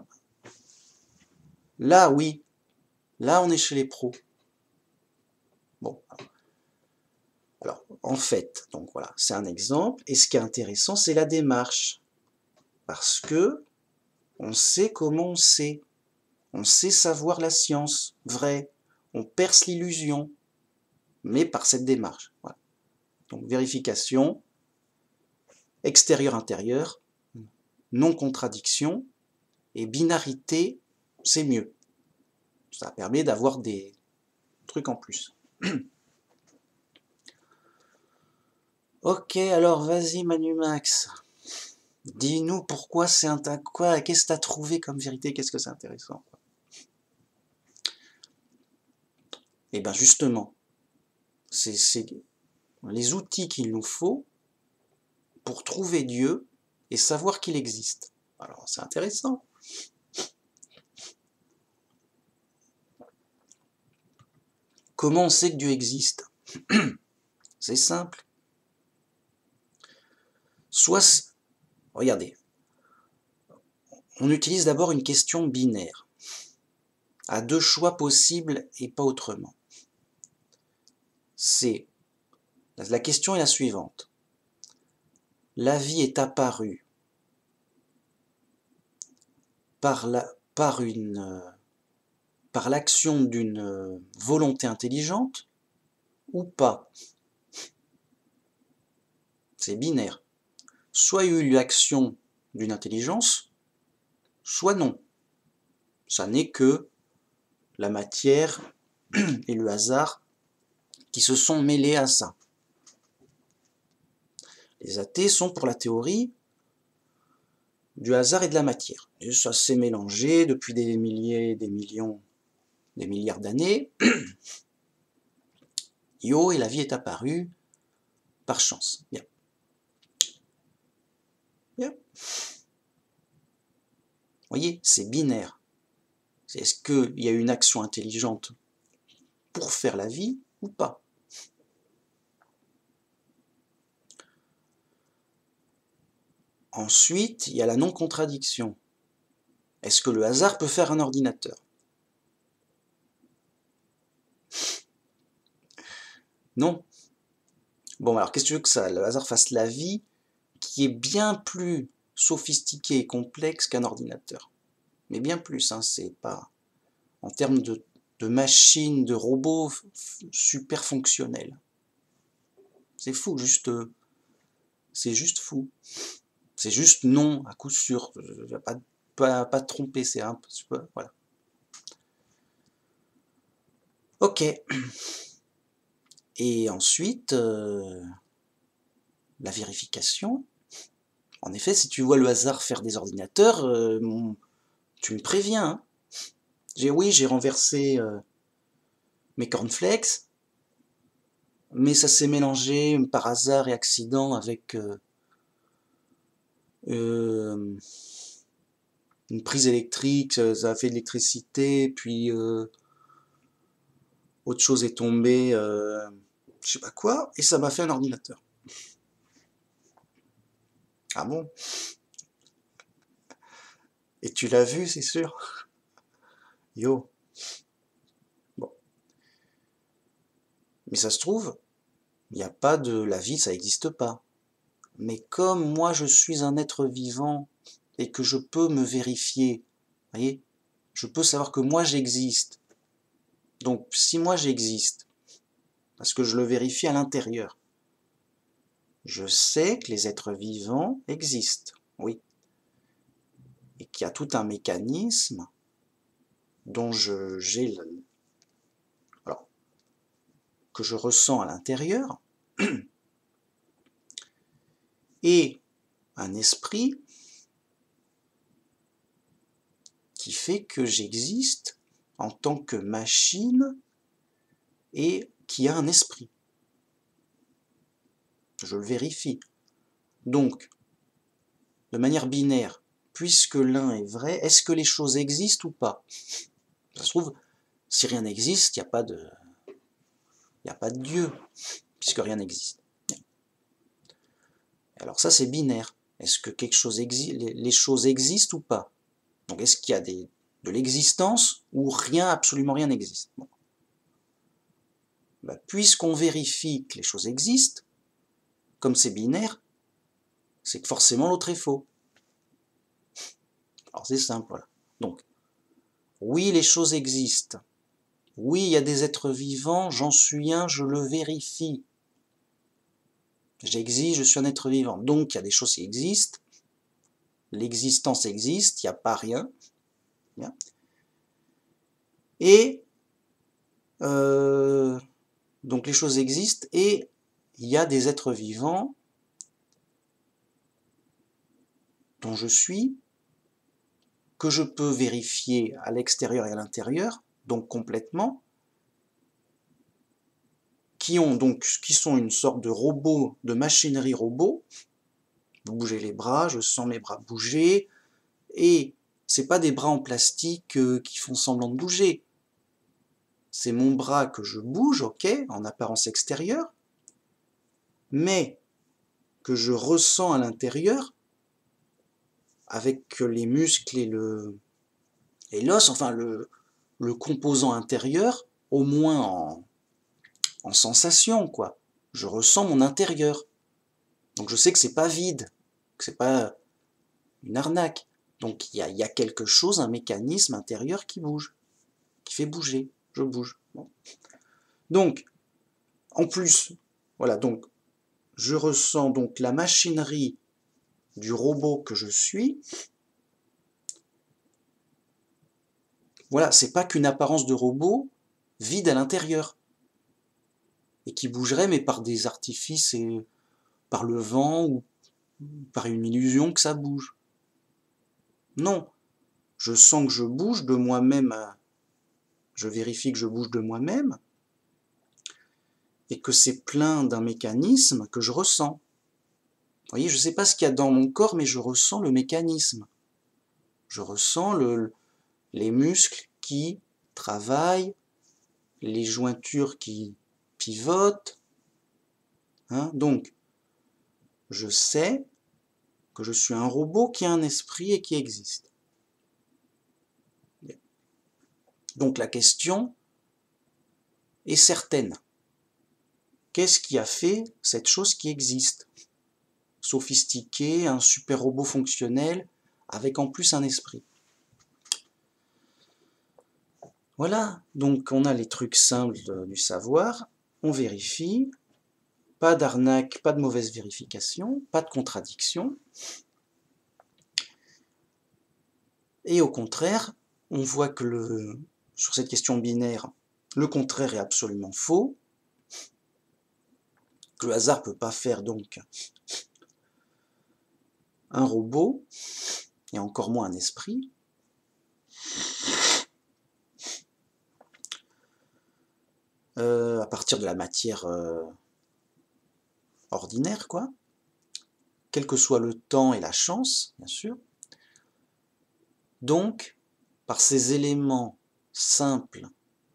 Là, oui. Là, on est chez les pros. Bon. Alors, en fait, donc voilà, c'est un exemple. Et ce qui est intéressant, c'est la démarche. Parce que on sait comment on sait. On sait savoir la science, vrai. On perce l'illusion, mais par cette démarche. Voilà. Donc, vérification, extérieur-intérieur, non-contradiction, et binarité, c'est mieux. Ça permet d'avoir des trucs en plus. Ok, alors vas-y Manu Max. Dis-nous pourquoi c'est un quoi, qu'est-ce que tu as trouvé comme vérité, qu'est-ce que c'est intéressant. Et bien justement, c'est les outils qu'il nous faut pour trouver Dieu et savoir qu'il existe. Alors c'est intéressant. Comment on sait que Dieu existe? C'est simple. Soit, regardez, on utilise d'abord une question binaire, à deux choix possibles et pas autrement. C'est, la question est la suivante. La vie est apparue par la, par une, par l'action d'une volonté intelligente ou pas? C'est binaire. Soit il y a eu l'action d'une intelligence, soit non. Ça n'est que la matière et le hasard qui se sont mêlés à ça. Les athées sont pour la théorie du hasard et de la matière. Et ça s'est mélangé depuis des milliers, des millions, des milliards d'années. Yo, et la vie est apparue par chance. Bien. Bien. Vous voyez, c'est binaire. Est-ce qu'il y a une action intelligente pour faire la vie ou pas? Ensuite, il y a la non-contradiction. Est-ce que le hasard peut faire un ordinateur? Non. Bon, alors qu'est-ce que tu veux que ça, le hasard fasse la vie, qui est bien plus sophistiquée et complexe qu'un ordinateur? Mais bien plus, hein, c'est pas... En termes de, de machines, de robots super fonctionnels. C'est fou, juste... C'est juste fou. C'est juste non, à coup sûr. Il n'y a pas, pas, pas de tromper, c'est un peu... Voilà. Ok. Et ensuite, euh, la vérification. En effet, si tu vois le hasard faire des ordinateurs, euh, mon, tu me préviens. Hein. J'ai, oui, j'ai renversé euh, mes cornflakes, mais ça s'est mélangé par hasard et accident avec euh, euh, une prise électrique, ça a fait de l'électricité, puis euh, autre chose est tombée, euh, je sais pas quoi, et ça m'a fait un ordinateur. Ah bon? Et tu l'as vu, c'est sûr? Yo. Bon. Mais ça se trouve, il n'y a pas de... La vie, ça n'existe pas. Mais comme moi, je suis un être vivant et que je peux me vérifier, vous voyez, je peux savoir que moi j'existe. Donc si moi j'existe, parce que je le vérifie à l'intérieur, je sais que les êtres vivants existent, oui, et qu'il y a tout un mécanisme dont je j'ai alors que je ressens à l'intérieur, et un esprit qui fait que j'existe en tant que machine et qui a un esprit. Je le vérifie. Donc, de manière binaire, puisque l'un est vrai, est-ce que les choses existent ou pas? Ça se trouve, si rien n'existe, il n'y a pas de, il n'y a pas de Dieu, puisque rien n'existe. Alors ça, c'est binaire. Est-ce que quelque chose existe, les choses existent ou pas? Donc, est-ce qu'il y a des, de l'existence ou rien, absolument rien n'existe? Bon. Ben, puisqu'on vérifie que les choses existent, comme c'est binaire, c'est que forcément l'autre est faux. Alors c'est simple, voilà. Donc, oui, les choses existent. Oui, il y a des êtres vivants, j'en suis un, je le vérifie. J'existe, je suis un être vivant. Donc, il y a des choses qui existent. L'existence existe, il n'y a pas rien. Bien. Et, euh, donc les choses existent, et il y a des êtres vivants dont je suis, que je peux vérifier à l'extérieur et à l'intérieur, donc complètement, qui ont donc, qui sont une sorte de robot, de machinerie robot. Vous bougez les bras, je sens mes bras bouger, et c'est pas des bras en plastique euh, qui font semblant de bouger. C'est mon bras que je bouge, ok, en apparence extérieure, mais que je ressens à l'intérieur, avec les muscles et le et l'os, enfin le, le composant intérieur, au moins en, en sensation, quoi. Je ressens mon intérieur. Donc je sais que c'est pas vide, que c'est pas une arnaque. Donc il y a, y a quelque chose, un mécanisme intérieur qui bouge, qui fait bouger. Je bouge. Bon. Donc, en plus, voilà, donc je ressens donc la machinerie du robot que je suis. Voilà, c'est pas qu'une apparence de robot vide à l'intérieur et qui bougerait, mais par des artifices et par le vent ou par une illusion que ça bouge. Non, je sens que je bouge de moi-même, je vérifie que je bouge de moi-même et que c'est plein d'un mécanisme que je ressens. Vous voyez, je ne sais pas ce qu'il y a dans mon corps, mais je ressens le mécanisme. Je ressens le, les muscles qui travaillent, les jointures qui pivotent. Hein, donc, je sais que je suis un robot qui a un esprit et qui existe. Donc la question est certaine. Qu'est-ce qui a fait cette chose qui existe? Sophistiqué, un super robot fonctionnel, avec en plus un esprit. Voilà, donc on a les trucs simples du savoir, on vérifie, pas d'arnaque, pas de mauvaise vérification, pas de contradiction. Et au contraire, on voit que le, sur cette question binaire, le contraire est absolument faux, que le hasard ne peut pas faire donc un robot, et encore moins un esprit. Euh, à partir de la matière euh, ordinaire, quoi, quel que soit le temps et la chance, bien sûr. Donc, par ces éléments simples,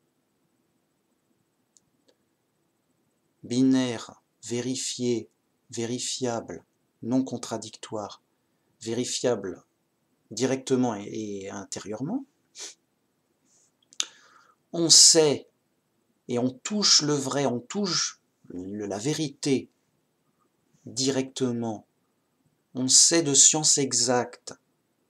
binaires, vérifiés, vérifiables, non contradictoires, vérifiables directement et, et intérieurement, on sait et on touche le vrai, on touche le, la vérité directement, on sait de science exacte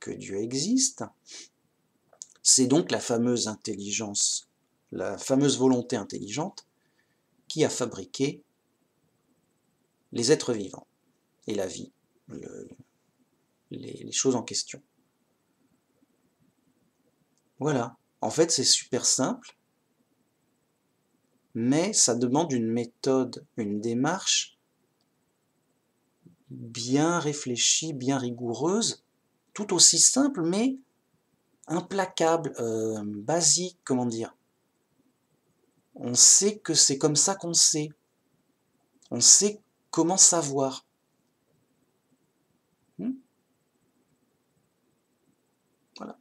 que Dieu existe, c'est donc la fameuse intelligence, la fameuse volonté intelligente qui a fabriqué les êtres vivants et la vie, le, les, les choses en question. Voilà, en fait c'est super simple, mais ça demande une méthode, une démarche bien réfléchie, bien rigoureuse, tout aussi simple, mais implacable, euh, basique, comment dire. On sait que c'est comme ça qu'on sait. On sait comment savoir. Hmm? Voilà.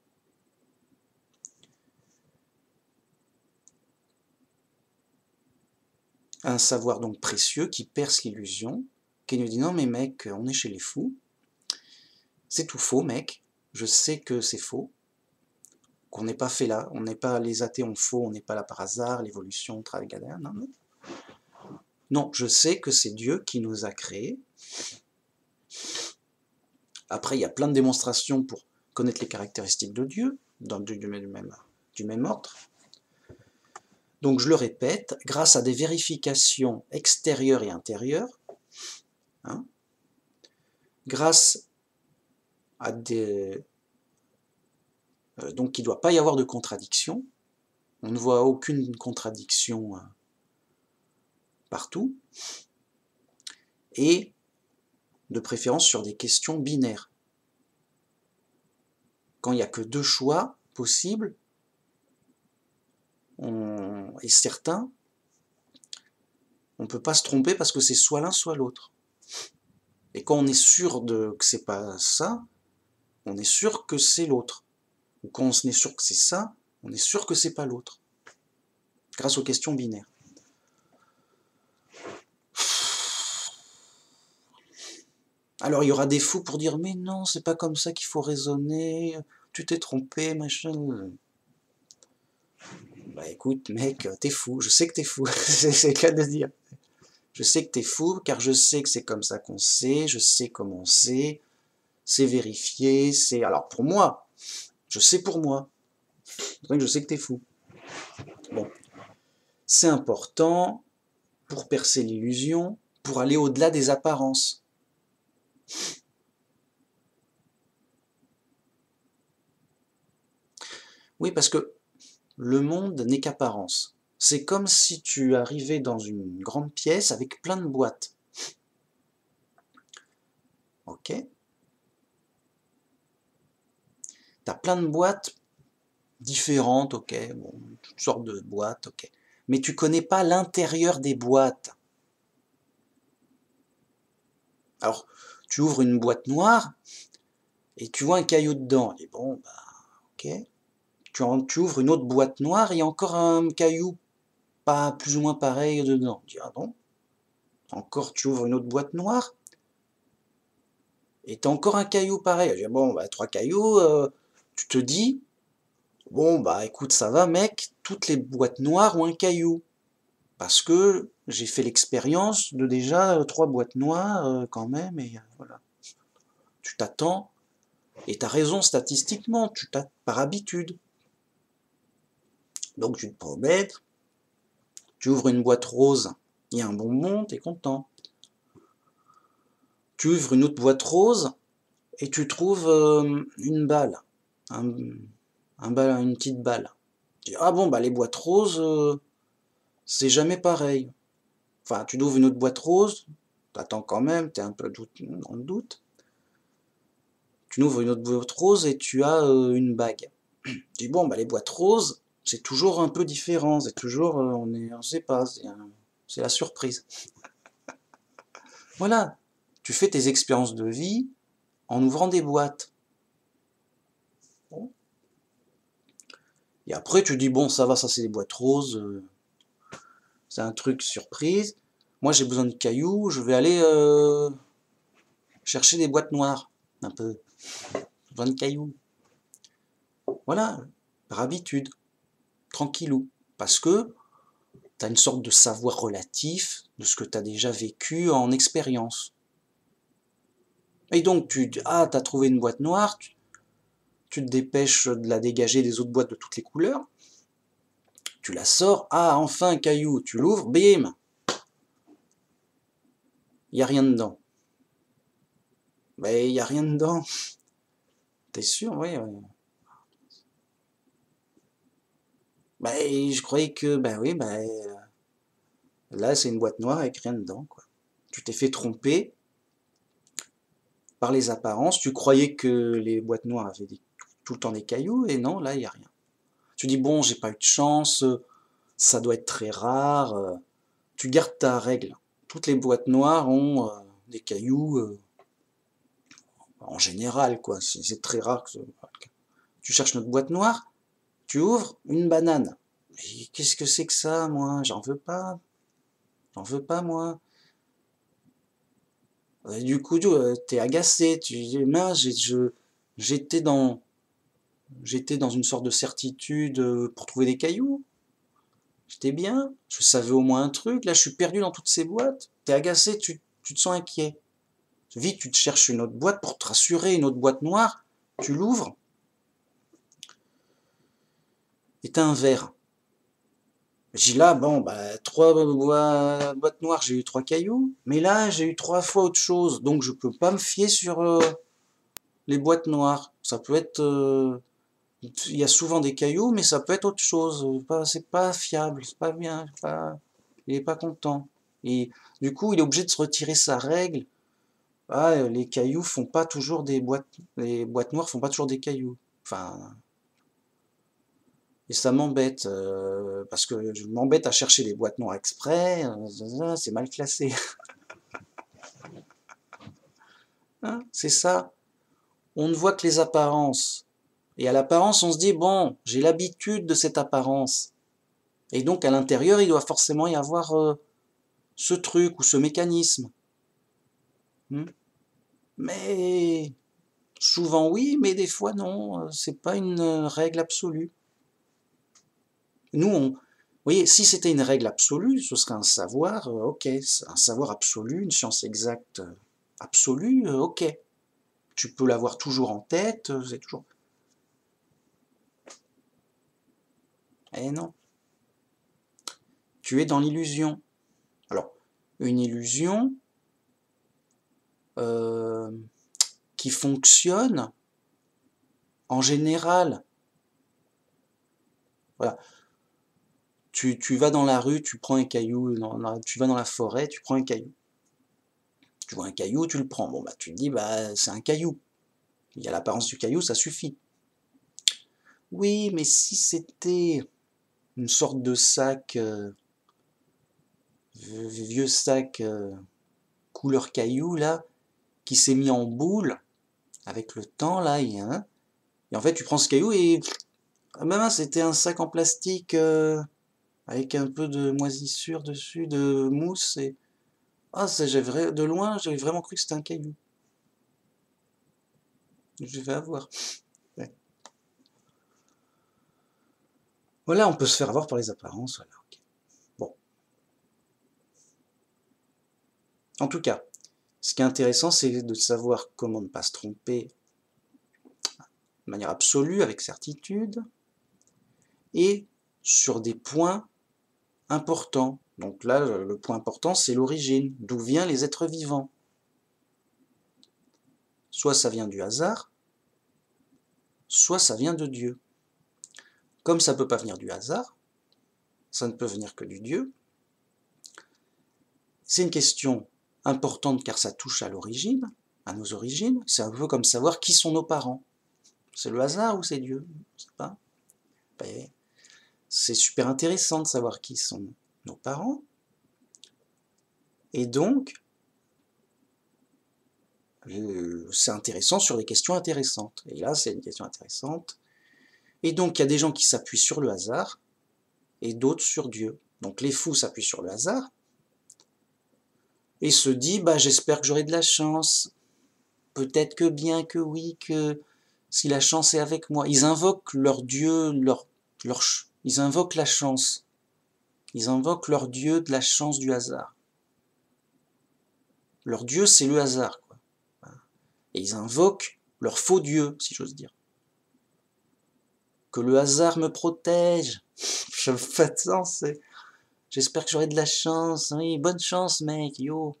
Un savoir donc précieux qui perce l'illusion, qui nous dit non mais mec, on est chez les fous. C'est tout faux mec, je sais que c'est faux. Qu'on n'est pas fait là, on n'est pas, les athées ont faux, on n'est pas là par hasard, l'évolution, travail, non, non. Non, je sais que c'est Dieu qui nous a créés. Après, il y a plein de démonstrations pour connaître les caractéristiques de Dieu, dans, du, du, même, du même ordre. Donc je le répète, grâce à des vérifications extérieures et intérieures, hein, grâce à des... Euh, donc il ne doit pas y avoir de contradiction, on ne voit aucune contradiction euh, partout, et de préférence sur des questions binaires. Quand il n'y a que deux choix possibles, on est certain, on ne peut pas se tromper parce que c'est soit l'un soit l'autre. Et quand on est sûr de, que c'est pas ça, on est sûr que c'est l'autre. Ou quand on est sûr que c'est ça, on est sûr que c'est pas l'autre. Grâce aux questions binaires. Alors il y aura des fous pour dire mais non, c'est pas comme ça qu'il faut raisonner, tu t'es trompé, machin. Bah écoute mec, t'es fou, je sais que t'es fou, c'est le cas de dire. Je sais que t'es fou car je sais que c'est comme ça qu'on sait, je sais comment on sait, c'est vérifié, c'est... Alors pour moi, je sais pour moi, c'est vrai que je sais que t'es fou. Bon, c'est important pour percer l'illusion, pour aller au-delà des apparences. Oui, parce que le monde n'est qu'apparence. C'est comme si tu arrivais dans une grande pièce avec plein de boîtes. Ok? T'as plein de boîtes différentes, ok? Bon, toutes sortes de boîtes, ok? Mais tu connais pas l'intérieur des boîtes. Alors, tu ouvres une boîte noire et tu vois un caillou dedans. Et bon, bah, ok. Tu, en, tu ouvres une autre boîte noire et il y a encore un caillou pas plus ou moins pareil dedans. Tu dis, ah bon? Encore, tu ouvres une autre boîte noire et t'as encore un caillou pareil. Je dis, bon, bah, trois cailloux, euh, tu te dis, bon, bah, écoute, ça va, mec, toutes les boîtes noires ont un caillou. Parce que j'ai fait l'expérience de déjà euh, trois boîtes noires, euh, quand même, et euh, voilà. Tu t'attends, et t'as raison statistiquement, tu t'attends par habitude. Donc tu te promènes, tu ouvres une boîte rose, il y a un bonbon, t'es content. Tu ouvres une autre boîte rose, et tu trouves euh, une balle, un, un balle, une petite balle. Tu dis, ah bon, bah les boîtes roses, euh, c'est jamais pareil. Enfin, tu ouvres une autre boîte rose, t'attends quand même, t'es un peu dans le doute. Tu ouvres une autre boîte rose et tu as euh, une bague. Tu dis, bon, bah les boîtes roses, c'est toujours un peu différent, c'est toujours, euh, on est, on sait pas, c'est la surprise. Voilà, tu fais tes expériences de vie en ouvrant des boîtes. Bon. Et après, tu dis, bon, ça va, ça c'est des boîtes roses, euh, c'est un truc surprise. Moi, j'ai besoin de cailloux, je vais aller euh, chercher des boîtes noires, un peu. J'ai besoin de cailloux. Voilà, par habitude, tranquillou. Parce que tu as une sorte de savoir relatif de ce que tu as déjà vécu en expérience. Et donc, tu ah, tu as trouvé une boîte noire, tu, tu te dépêches de la dégager des autres boîtes de toutes les couleurs, tu la sors, ah, enfin un caillou, tu l'ouvres, bim, il n'y a rien dedans. Ben, il n'y a rien dedans. T'es sûr? Oui. oui. Ben, je croyais que, ben oui, ben, là, c'est une boîte noire avec rien dedans, quoi. Tu t'es fait tromper par les apparences. Tu croyais que les boîtes noires avaient des, tout le temps des cailloux, et non, là, il n'y a rien. Tu dis, bon, j'ai pas eu de chance, ça doit être très rare. Tu gardes ta règle. Toutes les boîtes noires ont euh, des cailloux, euh, en général, quoi. C'est très rare que ce... Tu cherches notre boîte noire, tu ouvres une banane. Qu'est-ce que c'est que ça, moi? J'en veux pas. J'en veux pas, moi. Et du coup, t'es agacé. Tu dis, mince, j'étais dans, j'étais dans une sorte de certitude pour trouver des cailloux. J'étais bien. Je savais au moins un truc. Là, je suis perdu dans toutes ces boîtes. T'es agacé, tu, tu te sens inquiet. Vite, tu te cherches une autre boîte pour te rassurer, une autre boîte noire. Tu l'ouvres. Et t'as un verre. J'ai là, bon, bah, trois boîtes noires, j'ai eu trois cailloux. Mais là, j'ai eu trois fois autre chose. Donc, je peux pas me fier sur euh, les boîtes noires. Ça peut être... Euh, il y a souvent des cailloux, mais ça peut être autre chose. C'est pas fiable, c'est pas bien. Pas, il est pas content. Et du coup, il est obligé de se retirer sa règle. Ah, les cailloux font pas toujours des boîtes... Les boîtes noires font pas toujours des cailloux. Enfin... Et ça m'embête, euh, parce que je m'embête à chercher les boîtes noires exprès, euh, c'est mal classé. Hein, c'est ça. On ne voit que les apparences. Et à l'apparence, on se dit, bon, j'ai l'habitude de cette apparence. Et donc, à l'intérieur, il doit forcément y avoir euh, ce truc ou ce mécanisme. Hmm. Mais souvent oui, mais des fois non. C'est pas une règle absolue. Nous, on, vous voyez, si c'était une règle absolue, ce serait un savoir, euh, ok, un savoir absolu, une science exacte euh, absolue, euh, ok. Tu peux l'avoir toujours en tête, euh, c'est toujours... Eh non. Tu es dans l'illusion. Alors, une illusion euh, qui fonctionne en général. Voilà. Tu, tu vas dans la rue, tu prends un caillou, dans la- tu vas dans la forêt, tu prends un caillou. Tu vois un caillou, tu le prends. Bon, bah, tu te dis, bah, c'est un caillou. Il y a l'apparence du caillou, ça suffit. Oui, mais si c'était une sorte de sac, euh, vieux sac euh, couleur caillou, là, qui s'est mis en boule avec le temps, là, et, hein, et en fait, tu prends ce caillou et... Ah ben mince, c'était un sac en plastique euh, avec un peu de moisissure dessus, de mousse, et... Ah, j'ai vrai... de loin, j'avais vraiment cru que c'était un caillou. Je vais avoir. Ouais. Voilà, on peut se faire avoir par les apparences, voilà. Okay. Bon. En tout cas, ce qui est intéressant, c'est de savoir comment ne pas se tromper de manière absolue, avec certitude, et sur des points importants. Donc là, le point important, c'est l'origine, d'où viennent les êtres vivants. Soit ça vient du hasard, soit ça vient de Dieu. Comme ça ne peut pas venir du hasard, ça ne peut venir que du Dieu, c'est une question importante car ça touche à l'origine, à nos origines. C'est un peu comme savoir qui sont nos parents. C'est le hasard ou c'est Dieu? Je sais pas. Ben, c'est super intéressant de savoir qui sont nos parents. Et donc, c'est intéressant sur des questions intéressantes. Et là, c'est une question intéressante. Et donc, il y a des gens qui s'appuient sur le hasard et d'autres sur Dieu. Donc, les fous s'appuient sur le hasard et se disent, bah, j'espère que j'aurai de la chance. Peut-être que bien que oui, que si la chance est avec moi. Ils invoquent leur Dieu, leur, leur, ils invoquent la chance. Ils invoquent leur Dieu de la chance du hasard. Leur Dieu, c'est le hasard, quoi. Et ils invoquent leur faux Dieu, si j'ose dire. que le hasard me protège. Je me fais c'est... J'espère que j'aurai de la chance. Oui, bonne chance, mec, yo.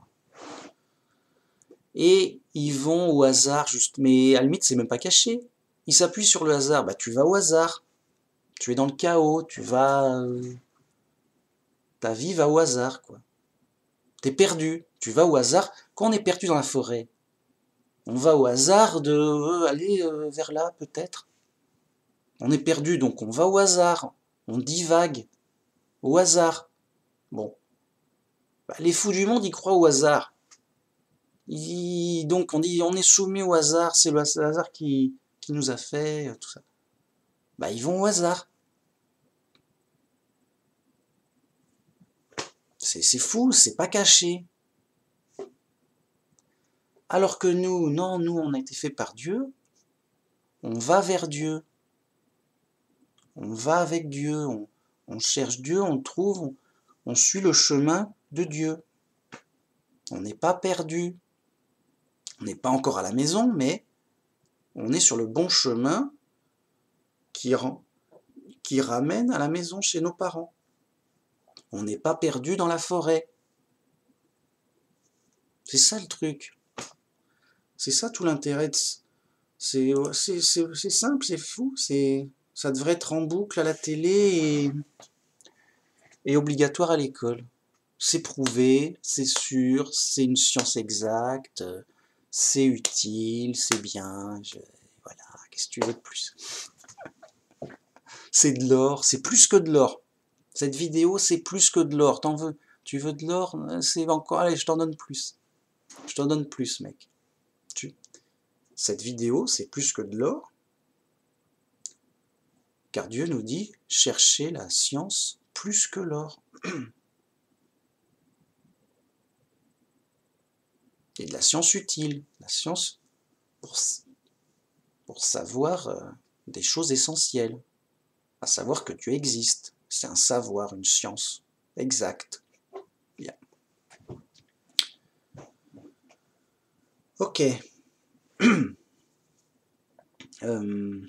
Et ils vont au hasard, juste. Mais à la limite, c'est même pas caché. Ils s'appuient sur le hasard. Bah, tu vas au hasard. Tu es dans le chaos. Tu vas... Euh... Ta vie va au hasard, quoi. T'es perdu. Tu vas au hasard. Quand on est perdu dans la forêt, on va au hasard de euh, aller euh, vers là, peut-être. On est perdu, donc on va au hasard. On divague. Au hasard. Bon. Bah, les fous du monde, ils croient au hasard. Ils... Donc on dit, on est soumis au hasard. C'est le hasard qui, qui nous a fait, tout ça. Bah, ils vont au hasard. C'est fou, c'est pas caché. Alors que nous, non, nous, on a été fait par Dieu. On va vers Dieu. On va avec Dieu. On, on cherche Dieu, on trouve, on, on suit le chemin de Dieu. On n'est pas perdu. On n'est pas encore à la maison, mais on est sur le bon chemin qui, rend, qui ramène à la maison chez nos parents. On n'est pas perdu dans la forêt. C'est ça le truc. C'est ça tout l'intérêt. C'est simple, c'est fou. Ça devrait être en boucle à la télé et, et obligatoire à l'école. C'est prouvé, c'est sûr, c'est une science exacte, c'est utile, c'est bien. Je, voilà, qu'est-ce que tu veux de plus? C'est de l'or, c'est plus que de l'or. Cette vidéo, c'est plus que de l'or. T'en veux? Tu veux de l'or? C'est encore... Allez, je t'en donne plus. Je t'en donne plus, mec. Tu... Cette vidéo, c'est plus que de l'or. Car Dieu nous dit, cherchez la science plus que l'or. Et de la science utile. La science pour, pour savoir euh, des choses essentielles. À savoir que Dieu existe. C'est un savoir, une science exacte. Bien. Ok. euh...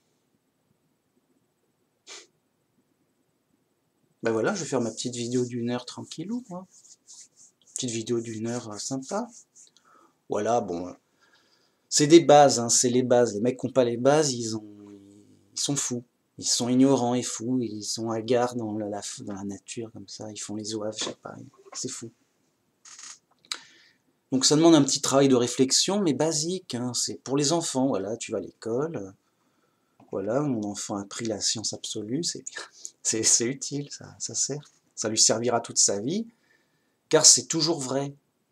Ben voilà, je vais faire ma petite vidéo d'une heure tranquillou, moi. Petite vidéo d'une heure euh, sympa. Voilà, bon. C'est des bases, hein, c'est les bases. Les mecs qui n'ont pas les bases, ils, ont, ils sont fous. Ils sont ignorants et fous, ils sont hagards dans la, dans la nature, comme ça, ils font les oeufs, je sais pas, c'est fou. Donc ça demande un petit travail de réflexion, mais basique, hein, c'est pour les enfants, voilà, tu vas à l'école, voilà, mon enfant a pris la science absolue, c'est c'est utile, ça, ça sert, ça lui servira toute sa vie, car c'est toujours vrai.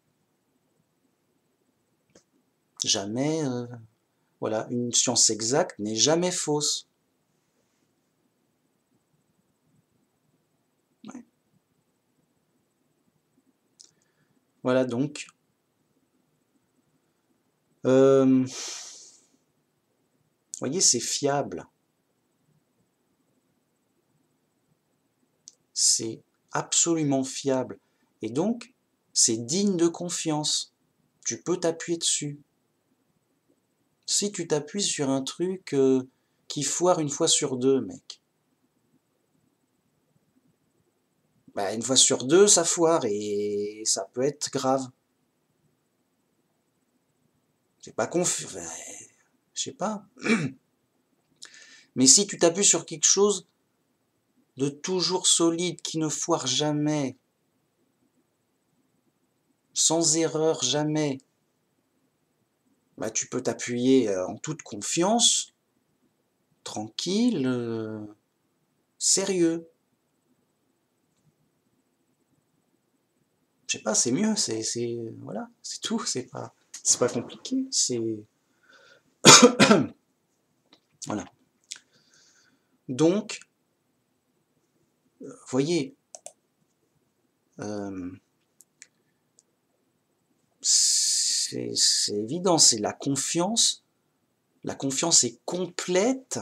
Jamais, euh, voilà, une science exacte n'est jamais fausse. Ouais. Voilà donc. Euh, vous voyez, c'est fiable. C'est absolument fiable. Et donc, c'est digne de confiance. Tu peux t'appuyer dessus. Si tu t'appuies sur un truc euh, qui foire une fois sur deux, mec, bah, une fois sur deux, ça foire et ça peut être grave. C'est pas conf... Bah, je sais pas. Mais si tu t'appuies sur quelque chose de toujours solide, qui ne foire jamais, sans erreur jamais, bah, tu peux t'appuyer en toute confiance, tranquille, euh, sérieux. Je sais pas, c'est mieux, c'est voilà, c'est tout, c'est pas c'est pas compliqué, c'est voilà. Donc, vous voyez, euh, c'est évident, c'est la confiance. La confiance est complète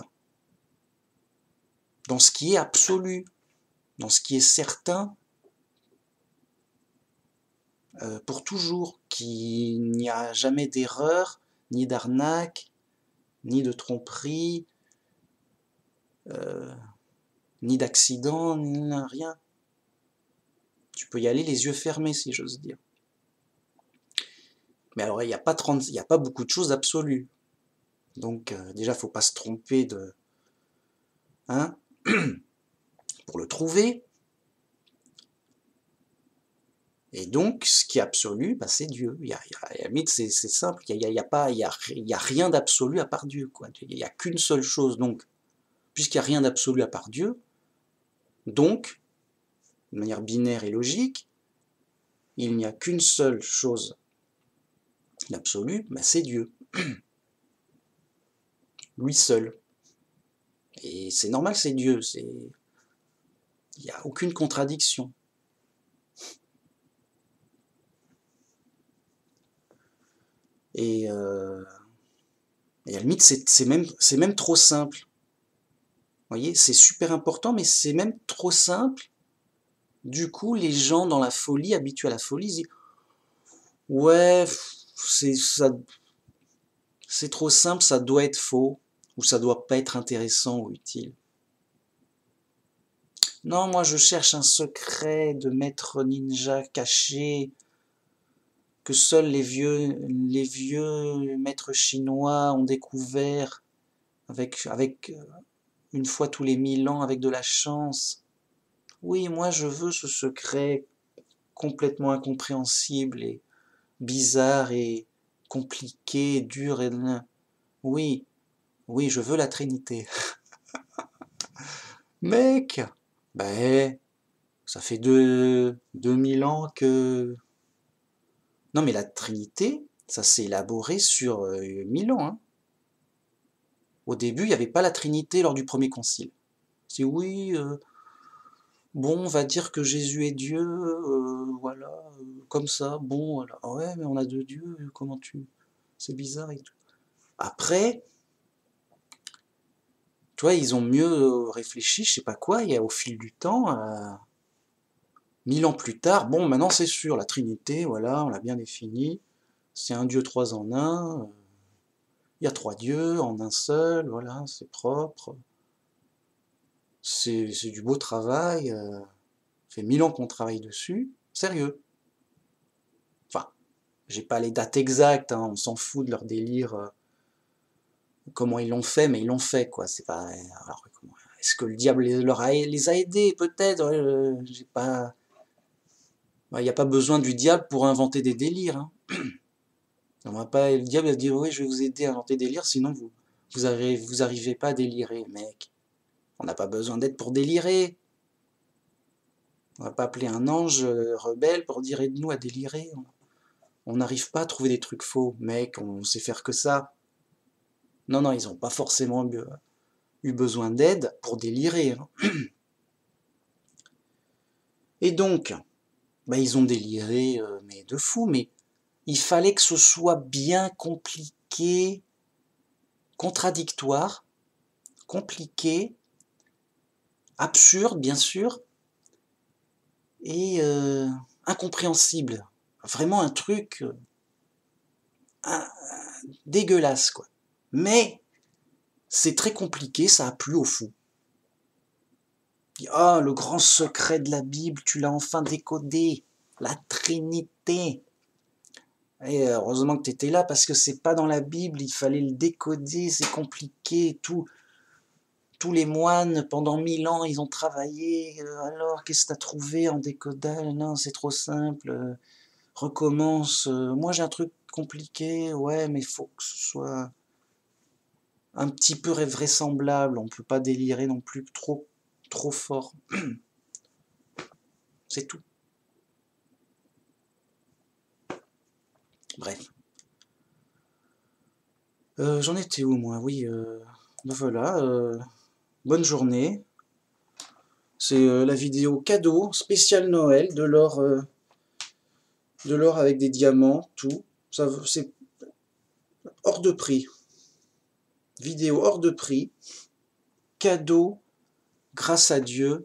dans ce qui est absolu, dans ce qui est certain euh, pour toujours, qu'il n'y a jamais d'erreur, ni d'arnaque, ni de tromperie, euh, ni d'accident, ni rien. Tu peux y aller les yeux fermés, si j'ose dire. Mais alors, il n'y a pas trente, il n'y a pas beaucoup de choses absolues. Donc, euh, déjà, faut pas se tromper de... Hein, pour le trouver. Et donc, ce qui est absolu, bah, c'est Dieu. Il y a, il y a, c'est simple, il n'y a, il y a, pas, il y a, il y a rien d'absolu à part Dieu, quoi. Il n'y a qu'une seule chose. Donc, puisqu'il n'y a rien d'absolu à part Dieu, donc, de manière binaire et logique, il n'y a qu'une seule chose d'absolu, bah, c'est Dieu. Lui seul. Et c'est normal, c'est Dieu. Il n'y a aucune contradiction. Et, euh, et à la limite, c'est même, même trop simple. Vous voyez, c'est super important, mais c'est même trop simple. Du coup, les gens dans la folie, habitués à la folie, ils disent « Ouais, c'est ça, c'est trop simple, ça doit être faux, ou ça doit pas être intéressant ou utile. » Non, moi je cherche un secret de maître ninja caché, que seuls les vieux, les vieux maîtres chinois ont découvert avec, avec une fois tous les mille ans avec de la chance. Oui, moi je veux ce secret complètement incompréhensible et bizarre et compliqué, dur et... Oui, oui, je veux la Trinité. Mec, ben, ça fait deux, deux mille ans que... Non mais la Trinité, ça s'est élaboré sur euh, mille ans. Hein. Au début, il n'y avait pas la Trinité lors du premier concile. C'est oui, euh, bon, on va dire que Jésus est Dieu, euh, voilà, euh, comme ça, bon, voilà. Ah ouais, mais on a deux dieux, comment tu... C'est bizarre et tout. Après, tu vois, ils ont mieux réfléchi, je sais pas quoi, et au fil du temps, euh, mille ans plus tard, bon, maintenant c'est sûr, la Trinité, voilà, on l'a bien défini, c'est un Dieu trois en un, il y a trois dieux en un seul, voilà, c'est propre, c'est du beau travail, euh, ça fait mille ans qu'on travaille dessus, sérieux. Enfin, j'ai pas les dates exactes, hein, on s'en fout de leur délire, euh, comment ils l'ont fait, mais ils l'ont fait, quoi, c'est pas... Alors, est-ce que le diable leur a, les a aidés, peut-être, euh, j'ai pas... Il n'y a pas besoin du diable pour inventer des délires. Hein. On va pas, le diable va dire oui, je vais vous aider à inventer des délires, sinon vous vous arrivez, vous arrivez pas à délirer, mec. On n'a pas besoin d'aide pour délirer. On va pas appeler un ange rebelle pour dire aide-nous à délirer. On n'arrive pas à trouver des trucs faux, mec. On sait faire que ça. Non, non, ils n'ont pas forcément eu, eu besoin d'aide pour délirer. Hein. Et donc, bah, ils ont déliré, euh, mais de fou, mais il fallait que ce soit bien compliqué, contradictoire, compliqué, absurde bien sûr, et euh, incompréhensible. Vraiment un truc euh, un, un, dégueulasse, quoi. Mais c'est très compliqué, ça a plu au fou. Ah, oh, le grand secret de la Bible, tu l'as enfin décodé. La Trinité. Et heureusement que tu étais là, parce que c'est pas dans la Bible, il fallait le décoder, c'est compliqué, tout. Tous les moines, pendant mille ans, ils ont travaillé. Euh, alors, qu'est-ce que tu as trouvé en décodage? Non, c'est trop simple. Euh, recommence. Euh, moi, j'ai un truc compliqué. Ouais, mais il faut que ce soit un petit peu vraisemblable. On ne peut pas délirer non plus trop, trop fort. C'est tout. Bref. Euh, J'en étais où, moi? Oui, euh, ben voilà. Euh, bonne journée. C'est euh, la vidéo cadeau spécial Noël de l'or, euh, de l'or avec des diamants, tout. Ça, c'est hors de prix. Vidéo hors de prix. Cadeau, grâce à Dieu.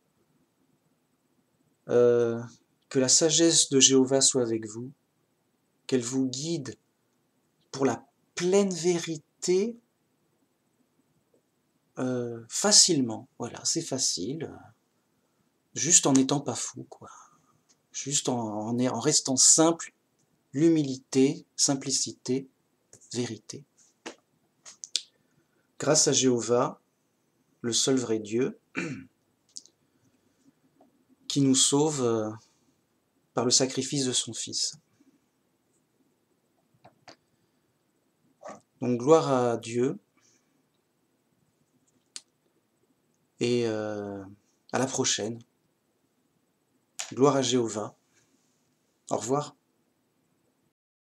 Euh, que la sagesse de Jéhovah soit avec vous. Qu'elle vous guide pour la pleine vérité. euh, facilement, voilà, c'est facile, euh, juste en n'étant pas fou, quoi. Juste en, en, en restant simple, l'humilité, simplicité, vérité. Grâce à Jéhovah, le seul vrai Dieu, qui nous sauve euh, par le sacrifice de son Fils. Donc gloire à Dieu et euh, à la prochaine. Gloire à Jéhovah. Au revoir.